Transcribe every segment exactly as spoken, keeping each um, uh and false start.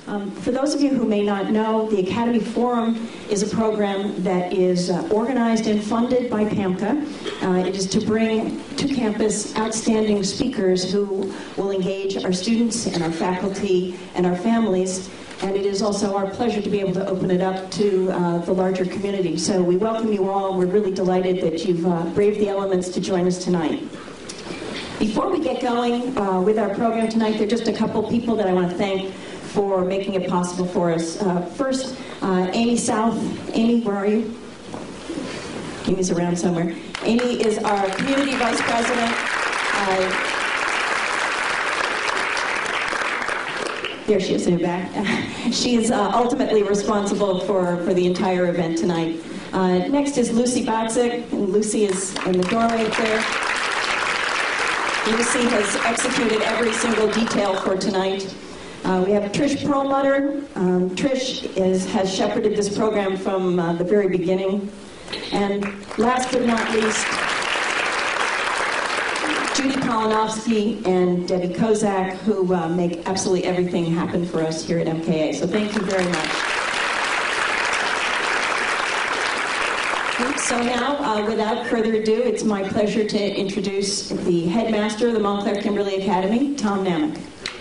Um, for those of you who may not know, the Academy Forum is a program that is uh, organized and funded by PAMCA. Uh, it is to bring to campus outstanding speakers who will engage our students and our faculty and our families. And it is also our pleasure to be able to open it up to uh, the larger community. So we welcome you all. We're really delighted that you've uh, braved the elements to join us tonight. Before we get going uh, with our program tonight, there are just a couple people that I want to thank for making it possible for us. Uh, first, uh, Amy South. Amy, where are you? Amy's around somewhere. Amy is our community vice president. Uh, there she is in the back. She is uh, ultimately responsible for, for the entire event tonight. Uh, next is Lucy Botzik, and Lucy is in the doorway up there. Lucy has executed every single detail for tonight. Uh, we have Trish Perlmutter. Um, Trish is, has shepherded this program from uh, the very beginning. And last but not least, Judy Polinovsky and Debbie Kozak, who uh, make absolutely everything happen for us here at M K A. So thank you very much. So now, uh, without further ado, it's my pleasure to introduce the headmaster of the Montclair Kimberly Academy, Tom Namick.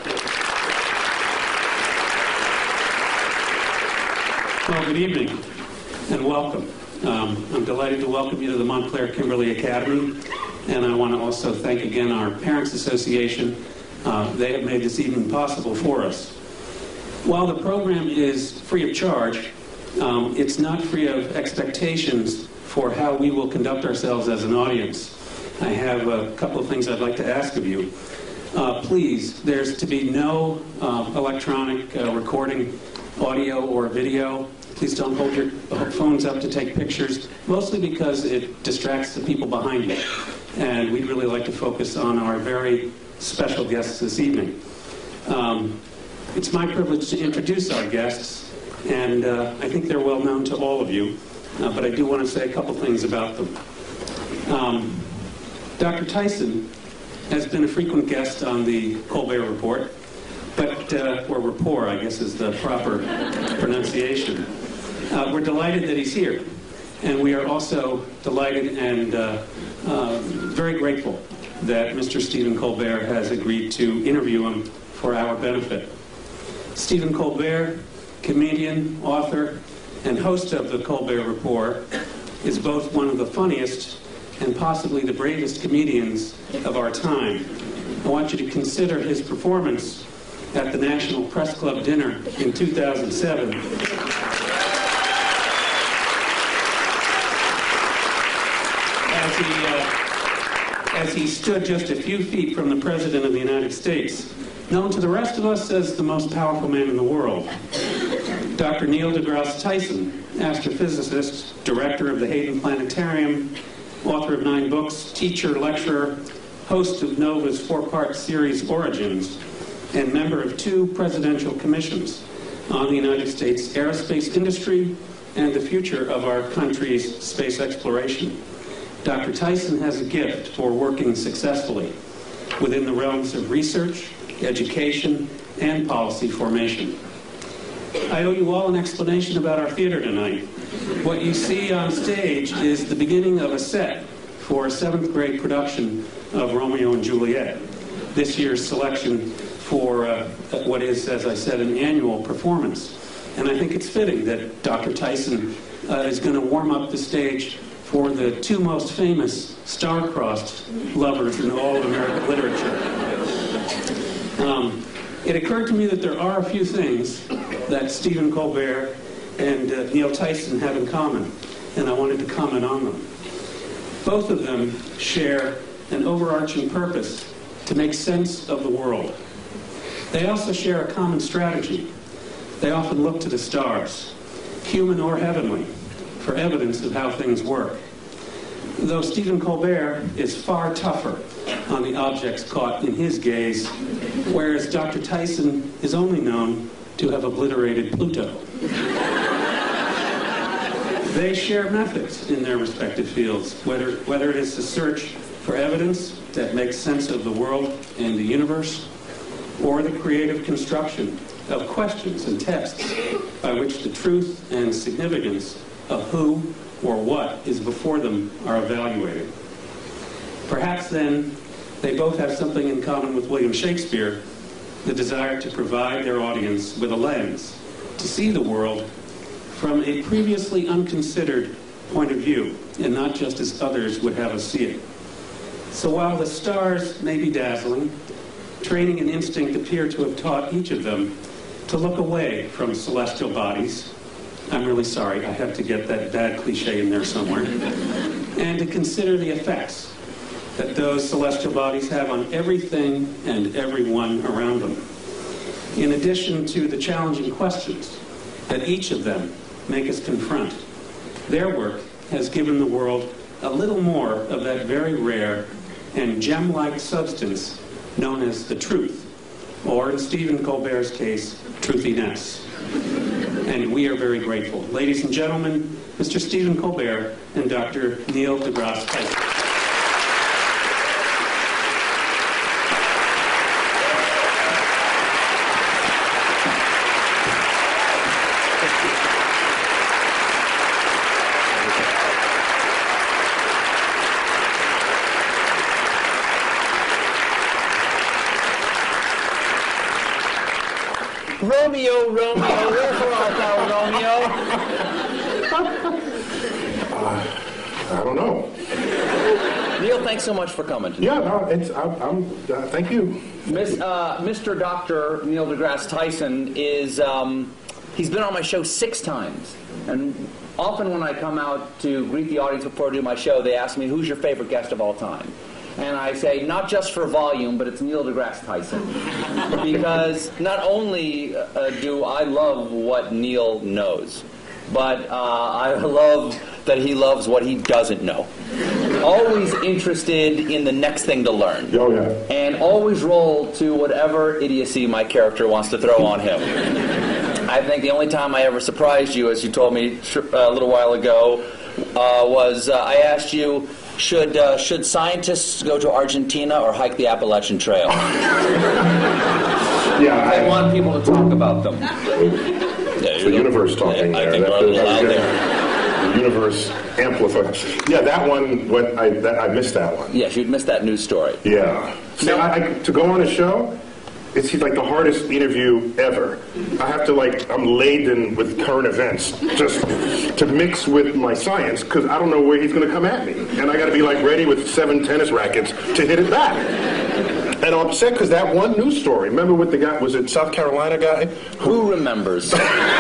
Well, good evening and welcome. Um, I'm delighted to welcome you to the Montclair Kimberly Academy, and I want to also thank again our Parents Association. Uh, they have made this evening possible for us. While the program is free of charge, um, it's not free of expectations for how we will conduct ourselves as an audience. I have a couple of things I'd like to ask of you. Uh, please, there's to be no uh, electronic uh, recording, audio or video. Please don't hold your phones up to take pictures, mostly because it distracts the people behind you. And we'd really like to focus on our very special guests this evening. Um, it's my privilege to introduce our guests, and uh, I think they're well known to all of you, uh, but I do want to say a couple things about them. Um, Doctor Tyson has been a frequent guest on the Colbert Report, but, uh, or rapport, I guess is the proper pronunciation. Uh, we're delighted that he's here, and we are also delighted and uh, uh, very grateful that Mister Stephen Colbert has agreed to interview him for our benefit. Stephen Colbert, comedian, author, and host of the Colbert Report, is both one of the funniest and possibly the bravest comedians of our time. I want you to consider his performance at the National Press Club dinner in two thousand seven. As he, uh, as he stood just a few feet from the President of the United States, known to the rest of us as the most powerful man in the world. Doctor Neil deGrasse Tyson, astrophysicist, director of the Hayden Planetarium, author of nine books, teacher, lecturer, host of NOVA's four-part series Origins, and member of two presidential commissions on the United States aerospace industry and the future of our country's space exploration. Doctor Tyson has a gift for working successfully within the realms of research, education, and policy formation. I owe you all an explanation about our theater tonight. What you see on stage is the beginning of a set for a seventh grade production of Romeo and Juliet. This year's selection for uh, what is, as I said, an annual performance. And I think it's fitting that Doctor Tyson uh, is going to warm up the stage for the two most famous star-crossed lovers in all of American literature. Um, it occurred to me that there are a few things that Stephen Colbert and uh, Neil Tyson have in common, and I wanted to comment on them. Both of them share an overarching purpose to make sense of the world. They also share a common strategy. They often look to the stars, human or heavenly, for evidence of how things work. Though Stephen Colbert is far tougher on the objects caught in his gaze, whereas Doctor Tyson is only known to have obliterated Pluto. They share methods in their respective fields, whether, whether it is the search for evidence that makes sense of the world and the universe, or the creative construction of questions and tests by which the truth and significance of who or what is before them are evaluated. Perhaps then, they both have something in common with William Shakespeare, the desire to provide their audience with a lens to see the world from a previously unconsidered point of view, and not just as others would have us see it. So while the stars may be dazzling, training and instinct appear to have taught each of them to look away from celestial bodies. I'm really sorry, I have to get that bad cliche in there somewhere. And to consider the effects that those celestial bodies have on everything and everyone around them. In addition to the challenging questions that each of them make us confront, their work has given the world a little more of that very rare and gem-like substance known as the truth, or in Stephen Colbert's case, truthiness. And we are very grateful. Ladies and gentlemen, Mister Stephen Colbert and Doctor Neil deGrasse Tyson. Romeo, Romeo, wherefore art thou, Romeo? Uh, I don't know. Neil, thanks so much for coming today. Yeah, no, it's, I'm, I'm uh, thank you. Miss, uh, Mister Doctor Neil deGrasse Tyson is, um, he's been on my show six times. And often when I come out to greet the audience before I do my show, they ask me, who's your favorite guest of all time? And I say, not just for volume, but it's Neil deGrasse Tyson. Because not only uh, do I love what Neil knows, but uh, I love that he loves what he doesn't know. Always interested in the next thing to learn. Oh, yeah. And always roll to whatever idiocy my character wants to throw on him. I think the only time I ever surprised you, as you told me a little while ago, uh, was uh, I asked you, Should uh, should scientists go to Argentina or hike the Appalachian Trail? Yeah, I, I want people to talk about them. It's the universe talking yeah, I there. think That, we're a little that, loud there. The universe amplifies. Yeah, that one. Went, I that, I missed that one. Yes, you'd missed that news story. Yeah. See, No. I, I, to go on a show, it's like the hardest interview ever. I have to like, I'm laden with current events just to mix with my science because I don't know where he's going to come at me. And I got to be like ready with seven tennis rackets to hit it back. And I'm upset because that one news story, remember with the guy, was it South Carolina guy? Who remembers?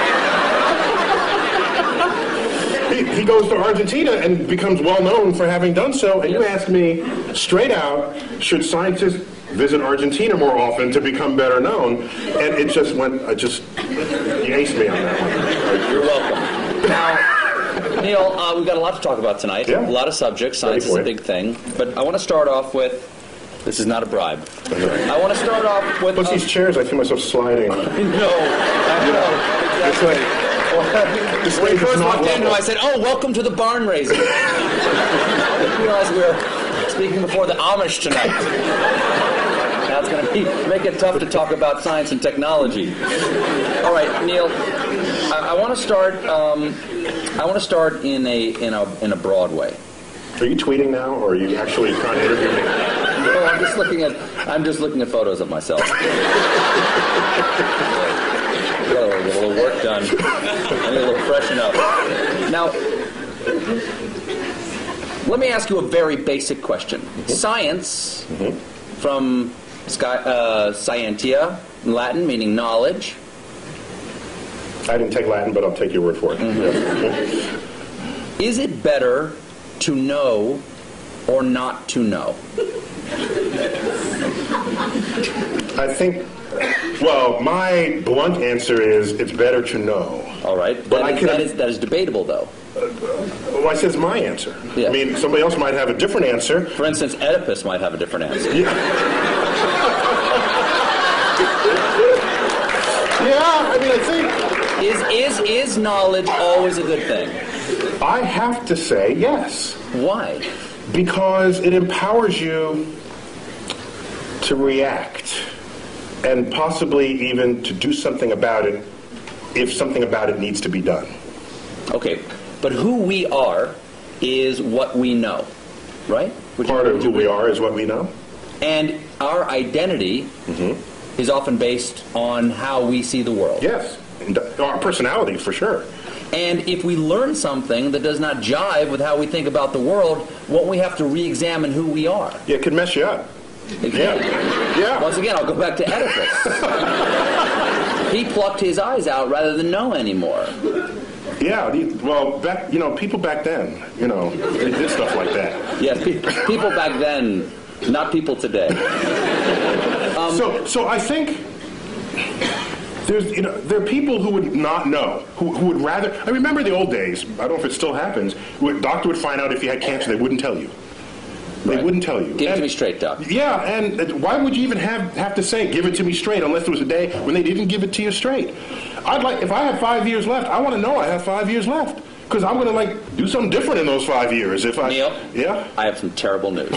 He, he goes to Argentina and becomes well known for having done so. And you ask me straight out, should scientists visit Argentina more often to become better known? And it just went, I just, you aced me on that one. You're welcome. Now, Neil, uh, we've got a lot to talk about tonight. Yeah. A lot of subjects. Science is a big thing. But I want to start off with, this is not a bribe. I want to start off with... What's uh, these chairs? I feel myself sliding. No, I know. Exactly. This When we stage is first not walked in, level. I said, oh, welcome to the barn raising. I didn't realize we were speaking before the Amish tonight. Now it's going to be make it tough to talk about science and technology. All right, Neil, I, I want to start. Um, I want to start in a in a in a broad way. Are you tweeting now, or are you actually trying to interview me? No, I'm just looking at I'm just looking at photos of myself. Got a little work done. I need a little freshen up. Now, let me ask you a very basic question. Mm-hmm. Science, mm-hmm. from sci uh, scientia, in Latin, meaning knowledge. I didn't take Latin, but I'll take your word for it. Mm-hmm. Is it better to know or not to know? I think, well, my blunt answer is it's better to know. All right. But That, I is, can- that, is, that is debatable, though. Well, I said it's my answer. Yeah. I mean, somebody else might have a different answer. For instance, Oedipus might have a different answer. Yeah, yeah I mean, I think Is, is, is knowledge always a good thing? I have to say yes. Why? Because it empowers you to react and possibly even to do something about it if something about it needs to be done. Okay, but who we are is what we know, right? Would you- Part of would who you we agree? are is what we know. And our identity Mm-hmm. is often based on how we see the world. Yes, and our personality for sure. And if we learn something that does not jive with how we think about the world, won't we have to re-examine who we are? Yeah, it could mess you up. Yeah, yeah. Once again, I'll go back to Oedipus. He plucked his eyes out rather than know anymore. Yeah, the- well, back, you know, people back then, you know, they did stuff like that. Yes, pe- people back then, not people today. Um, So, so I think there's, you know, there are people who would not know, who, who would rather. I remember the old days. I don't know if it still happens. Where a doctor would find out if you had cancer, they wouldn't tell you. They Right. wouldn't tell you. Give it to And- me straight, Doc. Yeah, and uh, why would you even have have to say "give it to me straight" unless there was a day when they didn't give it to you straight? I'd like, if I have five years left, I want to know I have five years left because I'm going to like do something different in those five years. If I, Neil? yeah. I have some terrible news.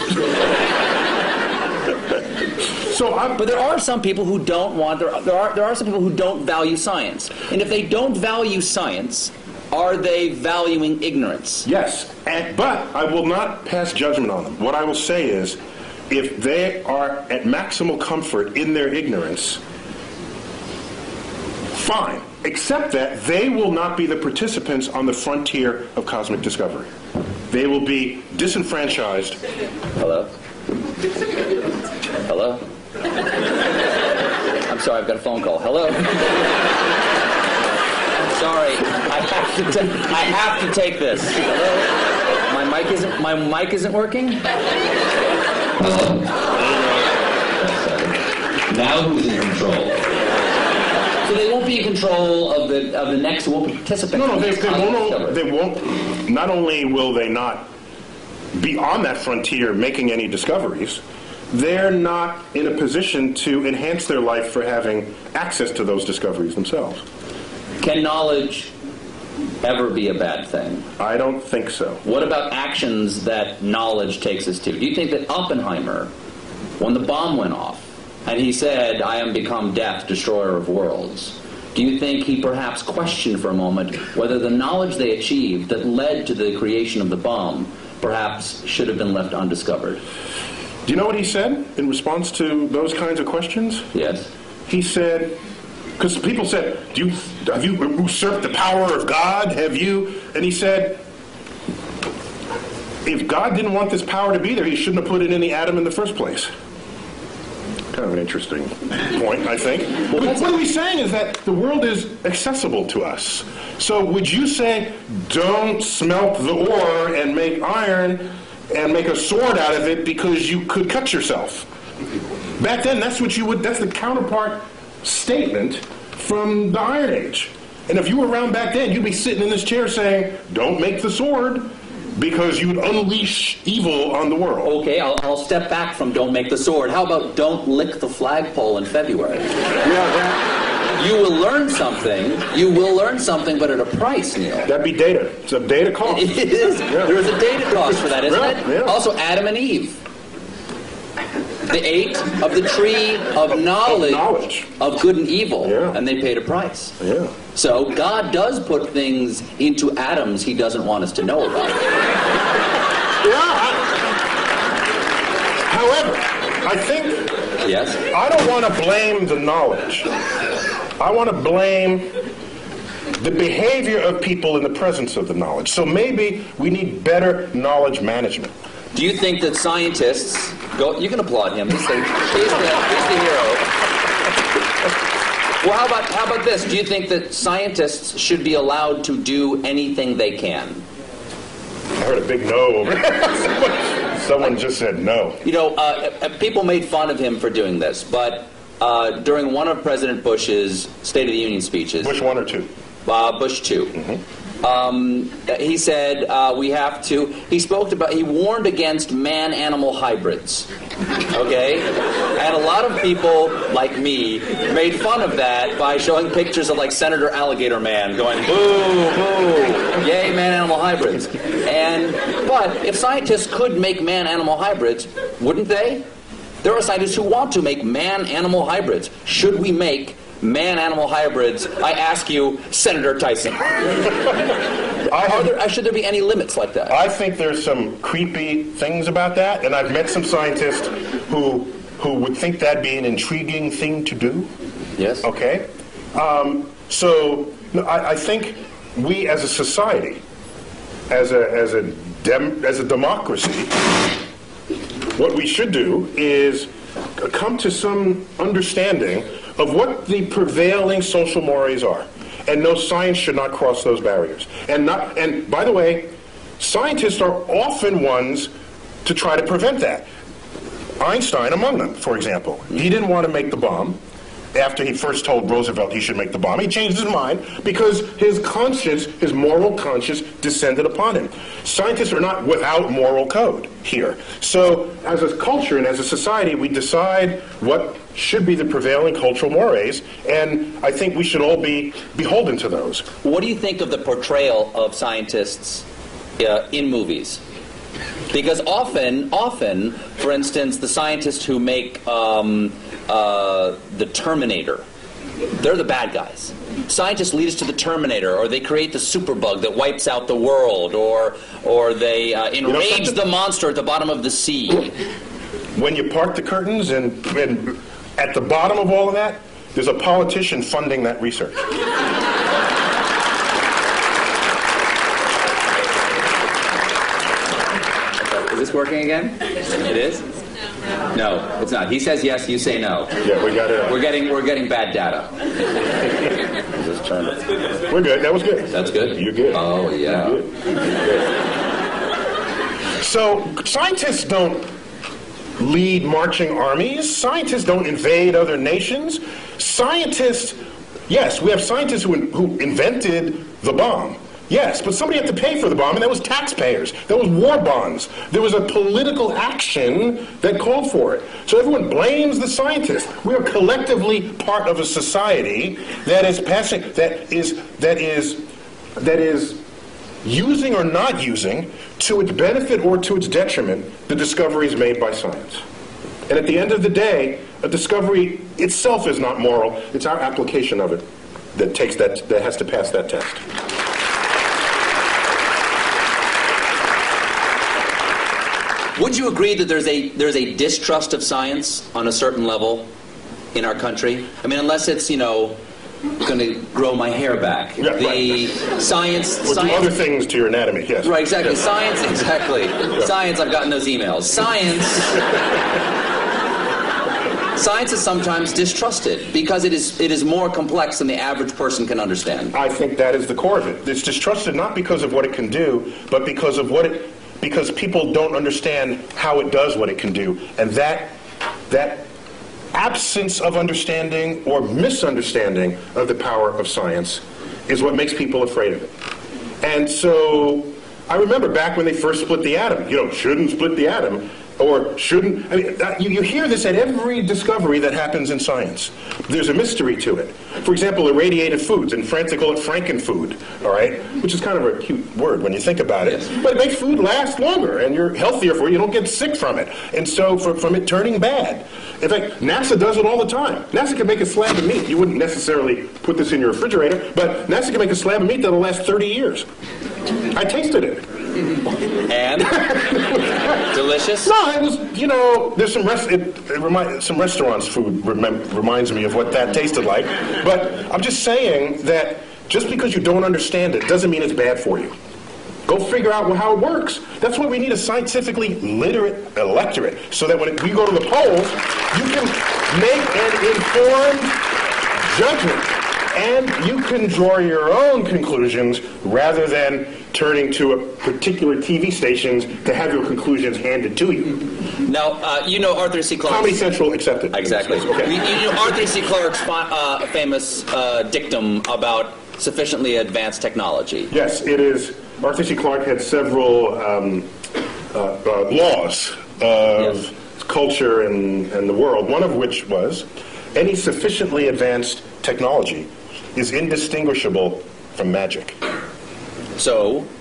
So I'm, But there are some people who don't want, there, there, are, there are some people who don't value science. And if they don't value science, are they valuing ignorance? Yes, and, but I will not pass judgment on them. What I will say is, if they are at maximal comfort in their ignorance, fine. Except that they will not be the participants on the frontier of cosmic discovery. They will be disenfranchised. Hello? Hello? I'm sorry, I've got a phone call. Hello? Sorry, I have to. Ta- I have to take this. Hello? My mic isn't. My mic isn't working. Hello? Now who's in control? So they won't be in control of the of the next. Won't participate. No, no, in they, this they cosmic won't. discovery. They won't. Not only will they not be on that frontier making any discoveries, they're not in a position to enhance their life for having access to those discoveries themselves. Can knowledge ever be a bad thing? I don't think so. What about actions that knowledge takes us to? Do you think that Oppenheimer, when the bomb went off, and he said, "I am become death, destroyer of worlds," do you think he perhaps questioned for a moment whether the knowledge they achieved that led to the creation of the bomb perhaps should have been left undiscovered? Do you know what he said in response to those kinds of questions? Yes. He said, because people said, Do you, have you usurped the power of God? Have you? And he said, if God didn't want this power to be there, he shouldn't have put it in the atom in the first place. Kind of an interesting point, I think. What, what are we saying is that the world is accessible to us. So would you say, don't smelt the ore and make iron and make a sword out of it because you could cut yourself? Back then, that's what you would, that's the counterpart statement from the Iron Age. And if you were around back then, you'd be sitting in this chair saying, don't make the sword, because you would unleash evil on the world. Okay, I'll, I'll step back from don't make the sword. How about don't lick the flagpole in February? Yeah, that, You will learn something. You will learn something, but at a price, Neil. that'd be data. It's a data cost. It is. There is a data cost for that, isn't Yeah, it? yeah. Also, Adam and Eve. They ate of the tree of knowledge, knowledge. of good and evil, Yeah. and they paid a price. Yeah. So God does put things into atoms he doesn't want us to know about. Yeah. I, however, I think Yes? I don't want to blame the knowledge. I want to blame the behavior of people in the presence of the knowledge. So maybe we need better knowledge management. Do you think that scientists go? You can applaud him. He's the, he's the, he's the hero. Well, how about how about this? Do you think that scientists should be allowed to do anything they can? I heard a big no over there. Someone just said no. You know, uh, people made fun of him for doing this, but uh, during one of President Bush's State of the Union speeches, Which one or two? uh, Bush two. Mm-hmm. Um, he said uh, we have to. He spoke about. He warned against man-animal hybrids. Okay, and a lot of people like me made fun of that by showing pictures of like Senator Alligator Man going boo boo, yay man-animal hybrids. And but if scientists could make man-animal hybrids, wouldn't they? There are scientists who want to make man-animal hybrids. Should we make man-animal hybrids? I ask you, Senator Tyson. I Are there, should there be any limits like that? I think there's some creepy things about that, and I've met some scientists who who would think that'd be an intriguing thing to do. Yes. Okay? Um, so no, I, I think we as a society, as a, as, a dem, as a democracy, what we should do is come to some understanding of what the prevailing social mores are. And no, science should not cross those barriers. And not, and by the way, scientists are often ones to try to prevent that. Einstein among them, for example. He didn't want to make the bomb after he first told Roosevelt he should make the bomb. He changed his mind because his conscience, his moral conscience, descended upon him. Scientists are not without moral code here. So as a culture and as a society, we decide what should be the prevailing cultural mores, and I think we should all be beholden to those. What do you think of the portrayal of scientists uh, in movies? Because often, often, for instance, the scientists who make um, uh, the Terminator, they're the bad guys. Scientists lead us to the Terminator, or they create the superbug that wipes out the world, or or they uh, enrage the monster at the bottom of the sea. When you part the curtains and, and at the bottom of all of that, there's a politician funding that research. Is this working again? It is? No, it's not. He says yes, you say no. Yeah, we got it. We're getting we're getting bad data. Just turn it. We're good. That was good. That's good? You're good. Oh, yeah. You're good. You're good. So scientists don't lead marching armies. Scientists don't invade other nations. Scientists, yes, we have scientists who, who invented the bomb. Yes, but somebody had to pay for the bomb, and that was taxpayers. That was war bonds. There was a political action that called for it. So everyone blames the scientists. We are collectively part of a society that is passing, that is, that is, that is using or not using, to its benefit or to its detriment, the discoveries made by science. And at the end of the day, a discovery itself is not moral. It's our application of it that takes that, that has to pass that test. Would you agree that there's a there's a distrust of science on a certain level in our country? I mean, unless it's, you know, going to grow my hair back. Yeah, the right. science, Or do science, other things to your anatomy, yes. right? Exactly. Yes. Science, exactly. Yeah. Science. I've gotten those emails. Science. Science is sometimes distrusted because it is it is more complex than the average person can understand. I think that is the core of it. It's distrusted not because of what it can do, but because of what it, because people don't understand how it does what it can do, and that that absence of understanding or misunderstanding of the power of science is what makes people afraid of it. And so I remember back when they first split the atom, you know, shouldn't split the atom, or shouldn't, I mean, you, you hear this at every discovery that happens in science. There's a mystery to it. For example, irradiated foods. In France they call it frankenfood, all right? Which is kind of a cute word when you think about it. Yes. But it makes food last longer, and you're healthier for it. You don't get sick from it. And so for, from it turning bad. In fact, NASA does it all the time. NASA can make a slab of meat. You wouldn't necessarily put this in your refrigerator, but NASA can make a slab of meat that'll last thirty years. I tasted it. And delicious. No, it was, you know, there's some rest, it, it remind, some restaurants' food remem, reminds me of what that tasted like. But I'm just saying that just because you don't understand it doesn't mean it's bad for you. Go figure out how it works. That's why we need a scientifically literate electorate, so that when it, we go to the polls, you can make an informed judgment. And you can draw your own conclusions rather than turning to a particular T V stations to have your conclusions handed to you. Now, uh, you know Arthur C. Clarke. Comedy Central accepted. Exactly. Okay. You, you know Arthur C. Clarke's uh, famous uh, dictum about sufficiently advanced technology. Yes, it is. Arthur C. Clarke had several um, uh, uh, laws of Yes. culture and, and the world, one of which was any sufficiently advanced technology is indistinguishable from magic. So,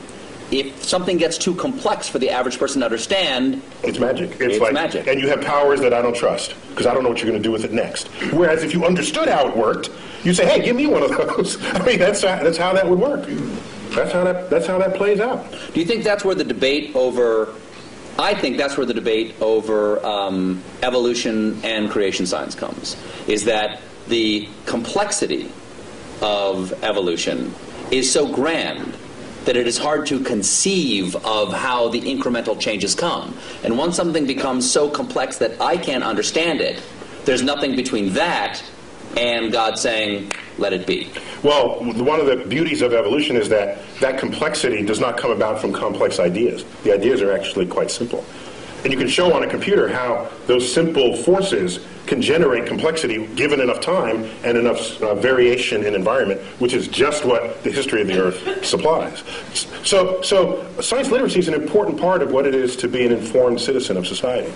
if something gets too complex for the average person to understand, It's magic. It's, It's like, magic. And you have powers that I don't trust because I don't know what you're going to do with it next. Whereas if you understood how it worked, you say, "Hey, give me one of those." I mean, that's how, that's how that would work. That's how that that's how that plays out. do you think that's where the debate over, I think that's where the debate over um, evolution and creation science comes, is that the complexity of evolution is so grand that it is hard to conceive of how the incremental changes come. And once something becomes so complex that I can't understand it, there's nothing between that and God saying, let it be. Well, one of the beauties of evolution is that that complexity does not come about from complex ideas. The ideas are actually quite simple. And you can show on a computer how those simple forces can generate complexity given enough time and enough uh, variation in environment, which is just what the history of the Earth supplies. So, so science literacy is an important part of what it is to be an informed citizen of society.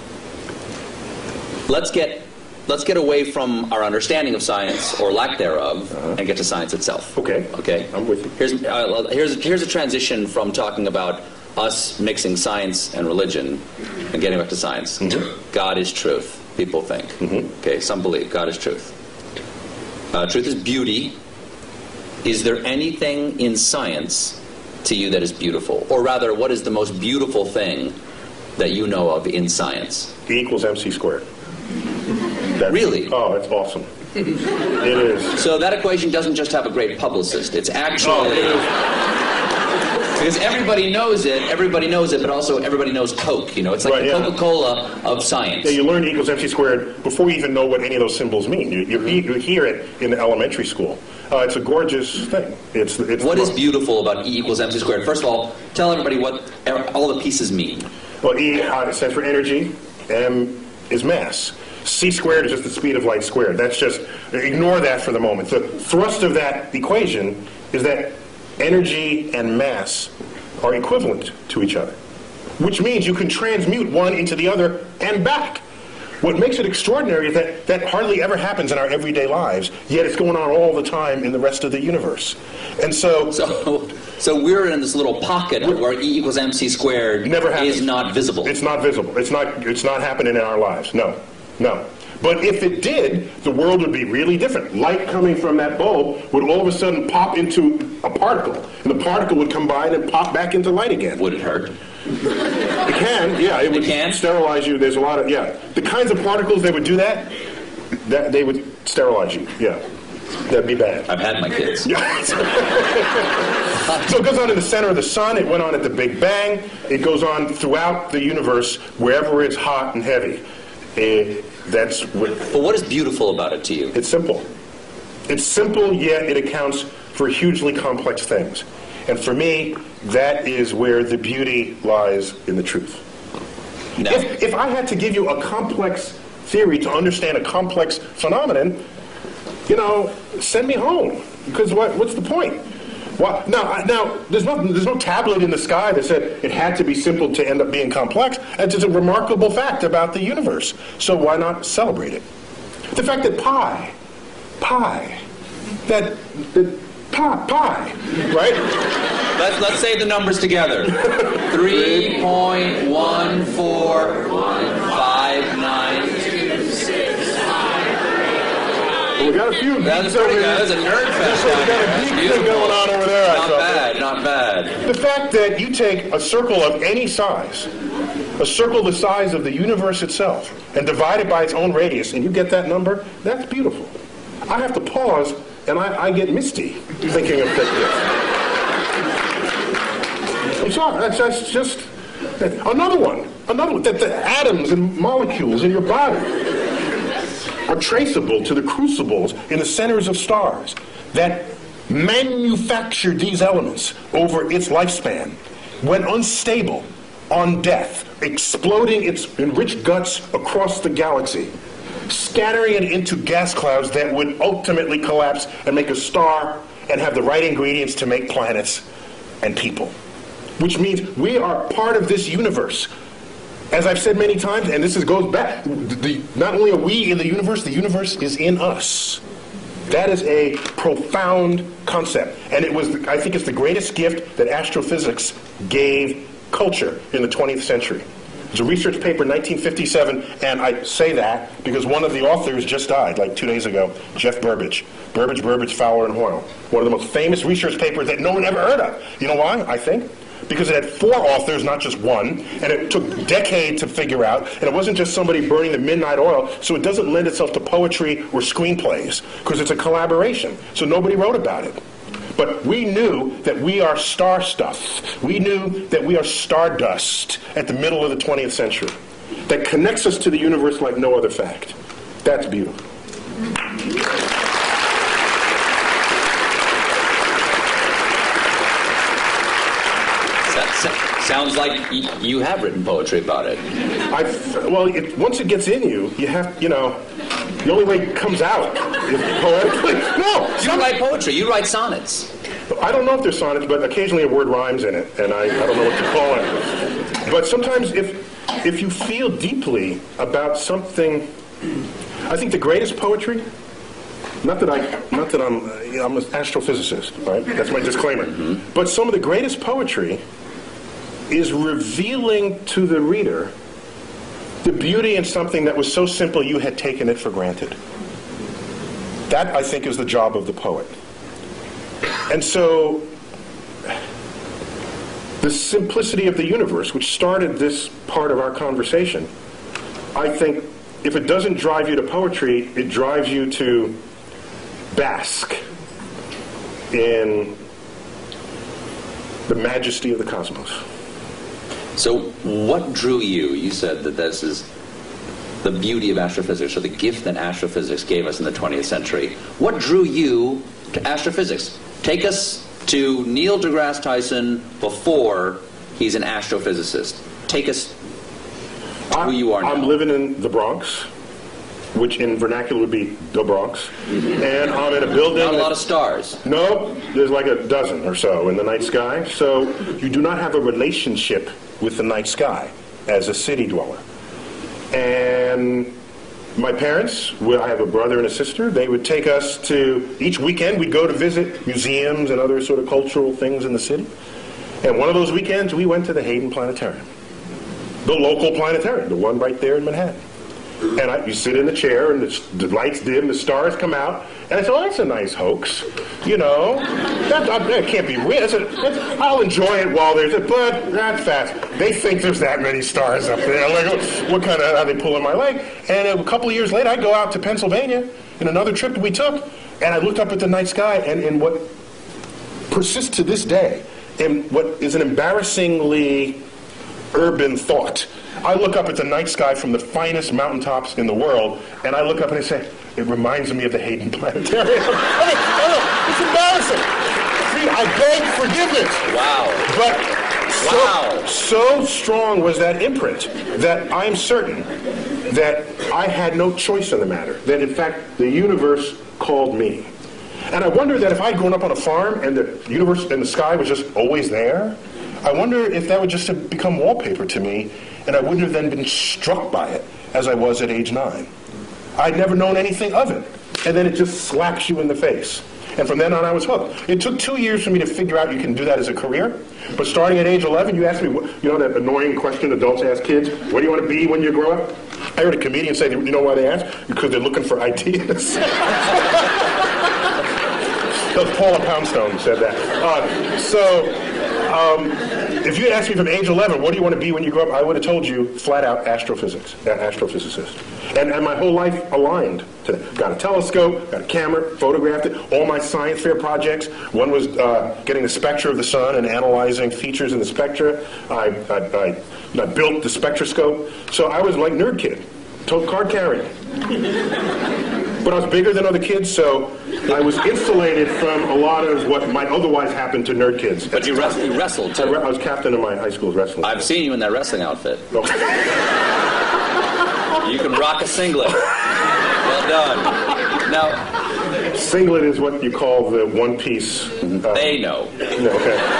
Let's get let's get away from our understanding of science or lack thereof Uh-huh. and get to science itself. Okay. Okay. I'm with you. Here's uh, here's here's a transition from talking about us mixing science and religion and getting back to science. Mm-hmm. God is truth. People think. Mm-hmm. Okay. Some believe God is truth. Uh, truth is beauty. Is there anything in science to you that is beautiful, or rather, what is the most beautiful thing that you know of in science? E equals mc squared. That's, Really? Oh, it's awesome. It is. So that equation doesn't just have a great publicist. It's actually... Because everybody knows it, everybody knows it, but also everybody knows Coke, you know? It's like Right, the yeah. Coca-Cola of science. Yeah, you learn E equals mc squared before you even know what any of those symbols mean. You, you, you hear it in elementary school. Uh, it's a gorgeous thing. It's, it's What is beautiful about E equals mc squared? First of all, tell everybody what all the pieces mean. Well, E uh, stands for energy. M is mass. C squared is just the speed of light squared. That's just, ignore that for the moment. The thrust of that equation is that energy and mass are equivalent to each other, which means you can transmute one into the other and back. What makes it extraordinary is that that hardly ever happens in our everyday lives, yet it's going on all the time in the rest of the universe. And so... So, so we're in this little pocket where E equals mc squared Never happens. is not visible. It's not visible. It's not, it's not happening in our lives. No. No. But if it did, the world would be really different. Light coming from that bulb would all of a sudden pop into a particle. And the particle would combine and pop back into light again. Would it hurt? It can, yeah. It would can? sterilize you. There's a lot of, yeah. The kinds of particles that would do that, that they would sterilize you, yeah. That'd be bad. I've had my kids. Yeah. So it goes on in the center of the sun. It went on at the Big Bang. It goes on throughout the universe, wherever it's hot and heavy. Uh, that's what, But what is beautiful about it to you? it's simple. It's simple, yet it accounts for hugely complex things. And for me, that is where the beauty lies in the truth. No. If, if I had to give you a complex theory to understand a complex phenomenon, you know, send me home. Because what, what's the point? Well, now, I- now there's, no, there's no tablet in the sky that said it had to be simple to end up being complex. That's just a remarkable fact about the universe. So why not celebrate it? The fact that pi, pi, that, that pi, pi, right? Let's, let's say the numbers together. three point one four five nine. Well, we got a few That's geeks pretty over good. there. That's a nerd fest. We got a That's geek thing beautiful. going on over there. I Not saw. bad, not bad. The fact that you take a circle of any size, a circle the size of the universe itself, and divide it by its own radius, and you get that number, that's beautiful. I have to pause, and I, I get misty thinking of that. I'm sorry, that's, that's just... Another one, another one, that the atoms and molecules in your body are traceable to the crucibles in the centers of stars that manufactured these elements over its lifespan, when unstable, on death, exploding its enriched guts across the galaxy, scattering it into gas clouds that would ultimately collapse and make a star and have the right ingredients to make planets and people. Which means we are part of this universe. As I've said many times, and this is, goes back, the, not only are we in the universe, the universe is in us. That is a profound concept. And it was, I think it's the greatest gift that astrophysics gave culture in the twentieth century. It's a research paper in nineteen fifty-seven, and I say that because one of the authors just died, like two days ago, Jeff Burbidge. Burbidge, Burbidge, Fowler, and Hoyle. One of the most famous research papers that no one ever heard of. You know why, I think? Because it had four authors, not just one, and it took a decade to figure out, and it wasn't just somebody burning the midnight oil, so it doesn't lend itself to poetry or screenplays, because it's a collaboration, so nobody wrote about it. But we knew that we are star stuff. We knew that we are stardust at the middle of the twentieth century. That connects us to the universe like no other fact. That's beautiful. Sounds like y you have written poetry about it. I've, well, it, once it gets in you, you have, you know, the only way it comes out is poetically. No! You write poetry. You write sonnets. I don't know if they're sonnets, but occasionally a word rhymes in it, and I, I don't know what to call it. But sometimes if, if you feel deeply about something, I think the greatest poetry, not that, I, not that I'm, you know, I'm an astrophysicist, right? That's my disclaimer. Mm-hmm. But some of the greatest poetry is revealing to the reader the beauty in something that was so simple you had taken it for granted. That, I think, is the job of the poet. And so, the simplicity of the universe, which started this part of our conversation, I think, if it doesn't drive you to poetry, it drives you to bask in the majesty of the cosmos. So what drew you? You said that this is the beauty of astrophysics, or the gift that astrophysics gave us in the twentieth century. What drew you to astrophysics? Take us to Neil deGrasse Tyson before he's an astrophysicist. Take us to who you are now. I'm living in the Bronx, which in vernacular would be the Bronx. And I'm in a building... Not a lot of stars. No, there's like a dozen or so in the night sky. So you do not have a relationship with the night sky as a city dweller. And my parents, well, I have a brother and a sister, they would take us to, each weekend we'd go to visit museums and other sort of cultural things in the city. And one of those weekends we went to the Hayden Planetarium. The local planetarium, the one right there in Manhattan. And I, you sit in the chair, and the, the lights dim, the stars come out, and I said, "Oh, that's a nice hoax, you know. That, that can't be real. That's a, that's, I'll enjoy it while there's it, but that's fast. They think there's that many stars up there. Like, what kind of? Are they pulling my leg?" And a couple of years later, I go out to Pennsylvania in another trip that we took, and I looked up at the night sky, and, and what persists to this day, and what is an embarrassingly urban thought. I look up at the night sky from the finest mountaintops in the world, and I look up and I say, it reminds me of the Hayden Planetarium. I mean, oh, it's embarrassing. See, I beg forgiveness. Wow. But so, wow. so strong was that imprint that I'm certain that I had no choice in the matter. That, in fact, the universe called me. And I wonder that if I'd grown up on a farm and the universe and the sky was just always there, I wonder if that would just have become wallpaper to me, and I wouldn't have then been struck by it as I was at age nine. I'd never known anything of it. And then it just slaps you in the face. And from then on, I was hooked. It took two years for me to figure out you can do that as a career. But starting at age eleven, you asked me, you know that annoying question adults ask kids, what do you want to be when you grow up? I heard a comedian say, you know why they ask? Because they're looking for ideas. Paula Poundstone said that. Uh, so... Um, if you had asked me from age eleven, what do you want to be when you grow up, I would have told you flat out astrophysics, an astrophysicist. And, and my whole life aligned to that. Got a telescope, got a camera, photographed it. All my science fair projects, one was uh, getting the spectra of the sun and analyzing features in the spectra. I, I, I, I built the spectroscope. So I was like nerd kid, tote card carrying. But I was bigger than other kids, so I was insulated from a lot of what might otherwise happen to nerd kids. But you, wrest you wrestled, too. I, re I was captain of my high school's wrestling I've team. seen you in that wrestling outfit. Oh. You can rock a singlet. Well done. Now, singlet is what you call the one-piece... Uh, they know. No,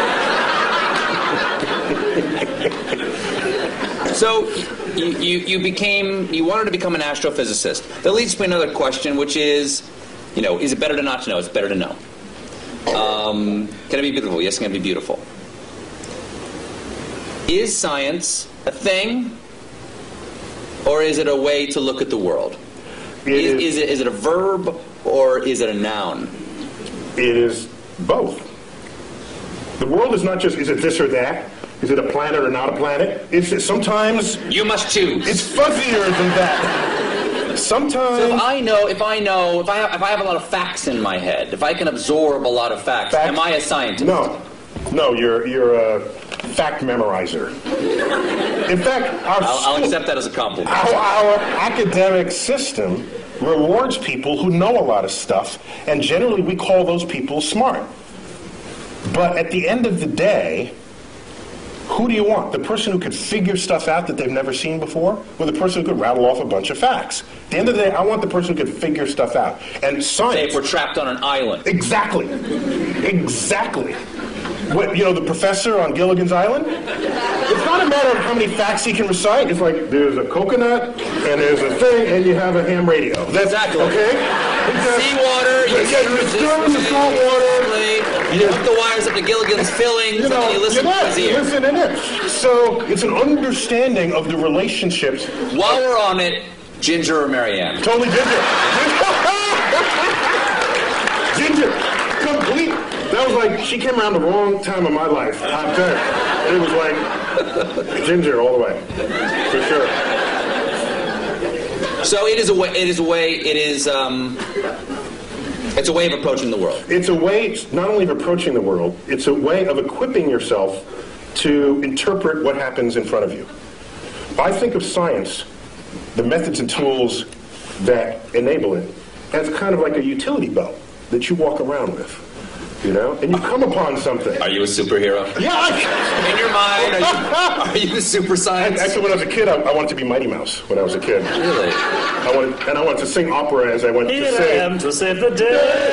okay. So... You, you, you became, you wanted to become an astrophysicist. That leads to another question, which is, You know, is it better to not to know? It's better to know. Um, can it be beautiful? Yes, it can be beautiful. Is science a thing, or is it a way to look at the world? It Is, is, is it is it a verb, or is it a noun? it is both. The world is not just, is it this or that? Is it a planet or not a planet? It's sometimes You must choose. it's fuzzier than that. Sometimes So if I know, if I know, if I have, if I have a lot of facts in my head, if I can absorb a lot of facts, Facts? am I a scientist? no, no, you're you're a fact memorizer. In fact, our I'll, I'll school- accept that as a compliment. Our, our academic system rewards people who know a lot of stuff, and generally we call those people smart. But at the end of the day, who do you want? The person who could figure stuff out that they've never seen before, or the person who could rattle off a bunch of facts? At the end of the day, I want the person who could figure stuff out. And Say science... if we're trapped on an island. Exactly. Exactly. What, you know, the professor on Gilligan's Island? It's not a matter of how many facts he can recite. It's like, there's a coconut, and there's a thing, and you have a ham radio. That's, Exactly. Okay? Because- Seawater, you Yeah, stir you this stir the way, salt water. exactly. You hook the wires up to Gilligan's fillings, You and know, then you listen you're to not, his you ear. listen in it. So it's an understanding of the relationships. While we're on it, Ginger or Marianne? Totally Ginger. Ginger. Complete. That was like, she came around the wrong time of my life. I'm telling you. It was like Ginger all the way. For sure. So it is a way. It is a way. It is. Um, it's a way of approaching the world. It's a way not only of approaching the world, it's a way of equipping yourself to interpret what happens in front of you. I think of science, the methods and tools that enable it, as kind of like a utility belt that you walk around with, you know? And you come upon something. Are you a superhero? Yeah, I, In your mind, are you, are you a super science? actually, when I was a kid, I, I wanted to be Mighty Mouse when I was a kid. Really? I wanted, and I wanted to sing opera as I went Here to I sing. am to save the day.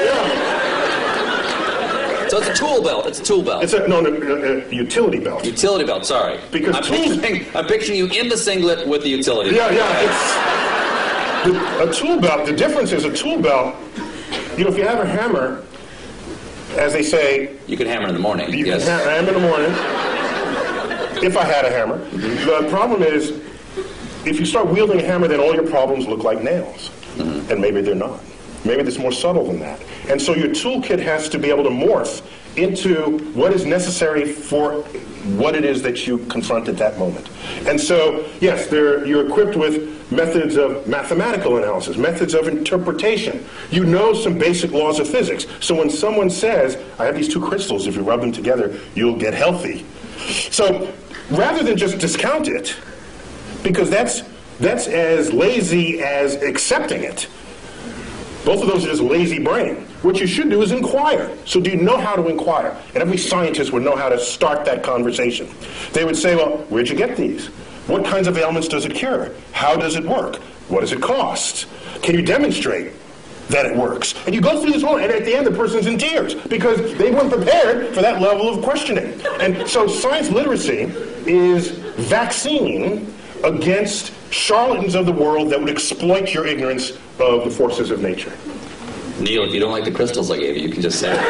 So it's a tool belt. It's a tool belt. It's a, no, no, a, a utility belt. Utility belt. Sorry. Because I'm tools- picturing, I'm picturing you in the singlet with the utility Yeah, belt. yeah, it's the, a tool belt. The difference is a tool belt. You know, if you have a hammer, as they say, You can hammer in the morning. you yes. can ha- hammer in the morning. If I had a hammer, the problem is, if you start wielding a hammer, then all your problems look like nails, Mm-hmm. and maybe they're not. Maybe it's more subtle than that. And so your toolkit has to be able to morph into what is necessary for what it is that you confront at that moment. And so, yes, there, you're equipped with methods of mathematical analysis, methods of interpretation. You know some basic laws of physics. So when someone says, I have these two crystals, if you rub them together, you'll get healthy. So rather than just discount it, because that's, that's as lazy as accepting it, both of those are just lazy brain. What you should do is inquire. So do you know how to inquire? And every scientist would know how to start that conversation. They would say, well, where'd you get these? What kinds of ailments does it cure? How does it work? What does it cost? Can you demonstrate that it works? And you go through this whole, and at the end the person's in tears because they weren't prepared for that level of questioning. And so science literacy is vaccine against charlatans of the world that would exploit your ignorance of the forces of nature. Neil, if you don't like the crystals I gave you, you can just say it.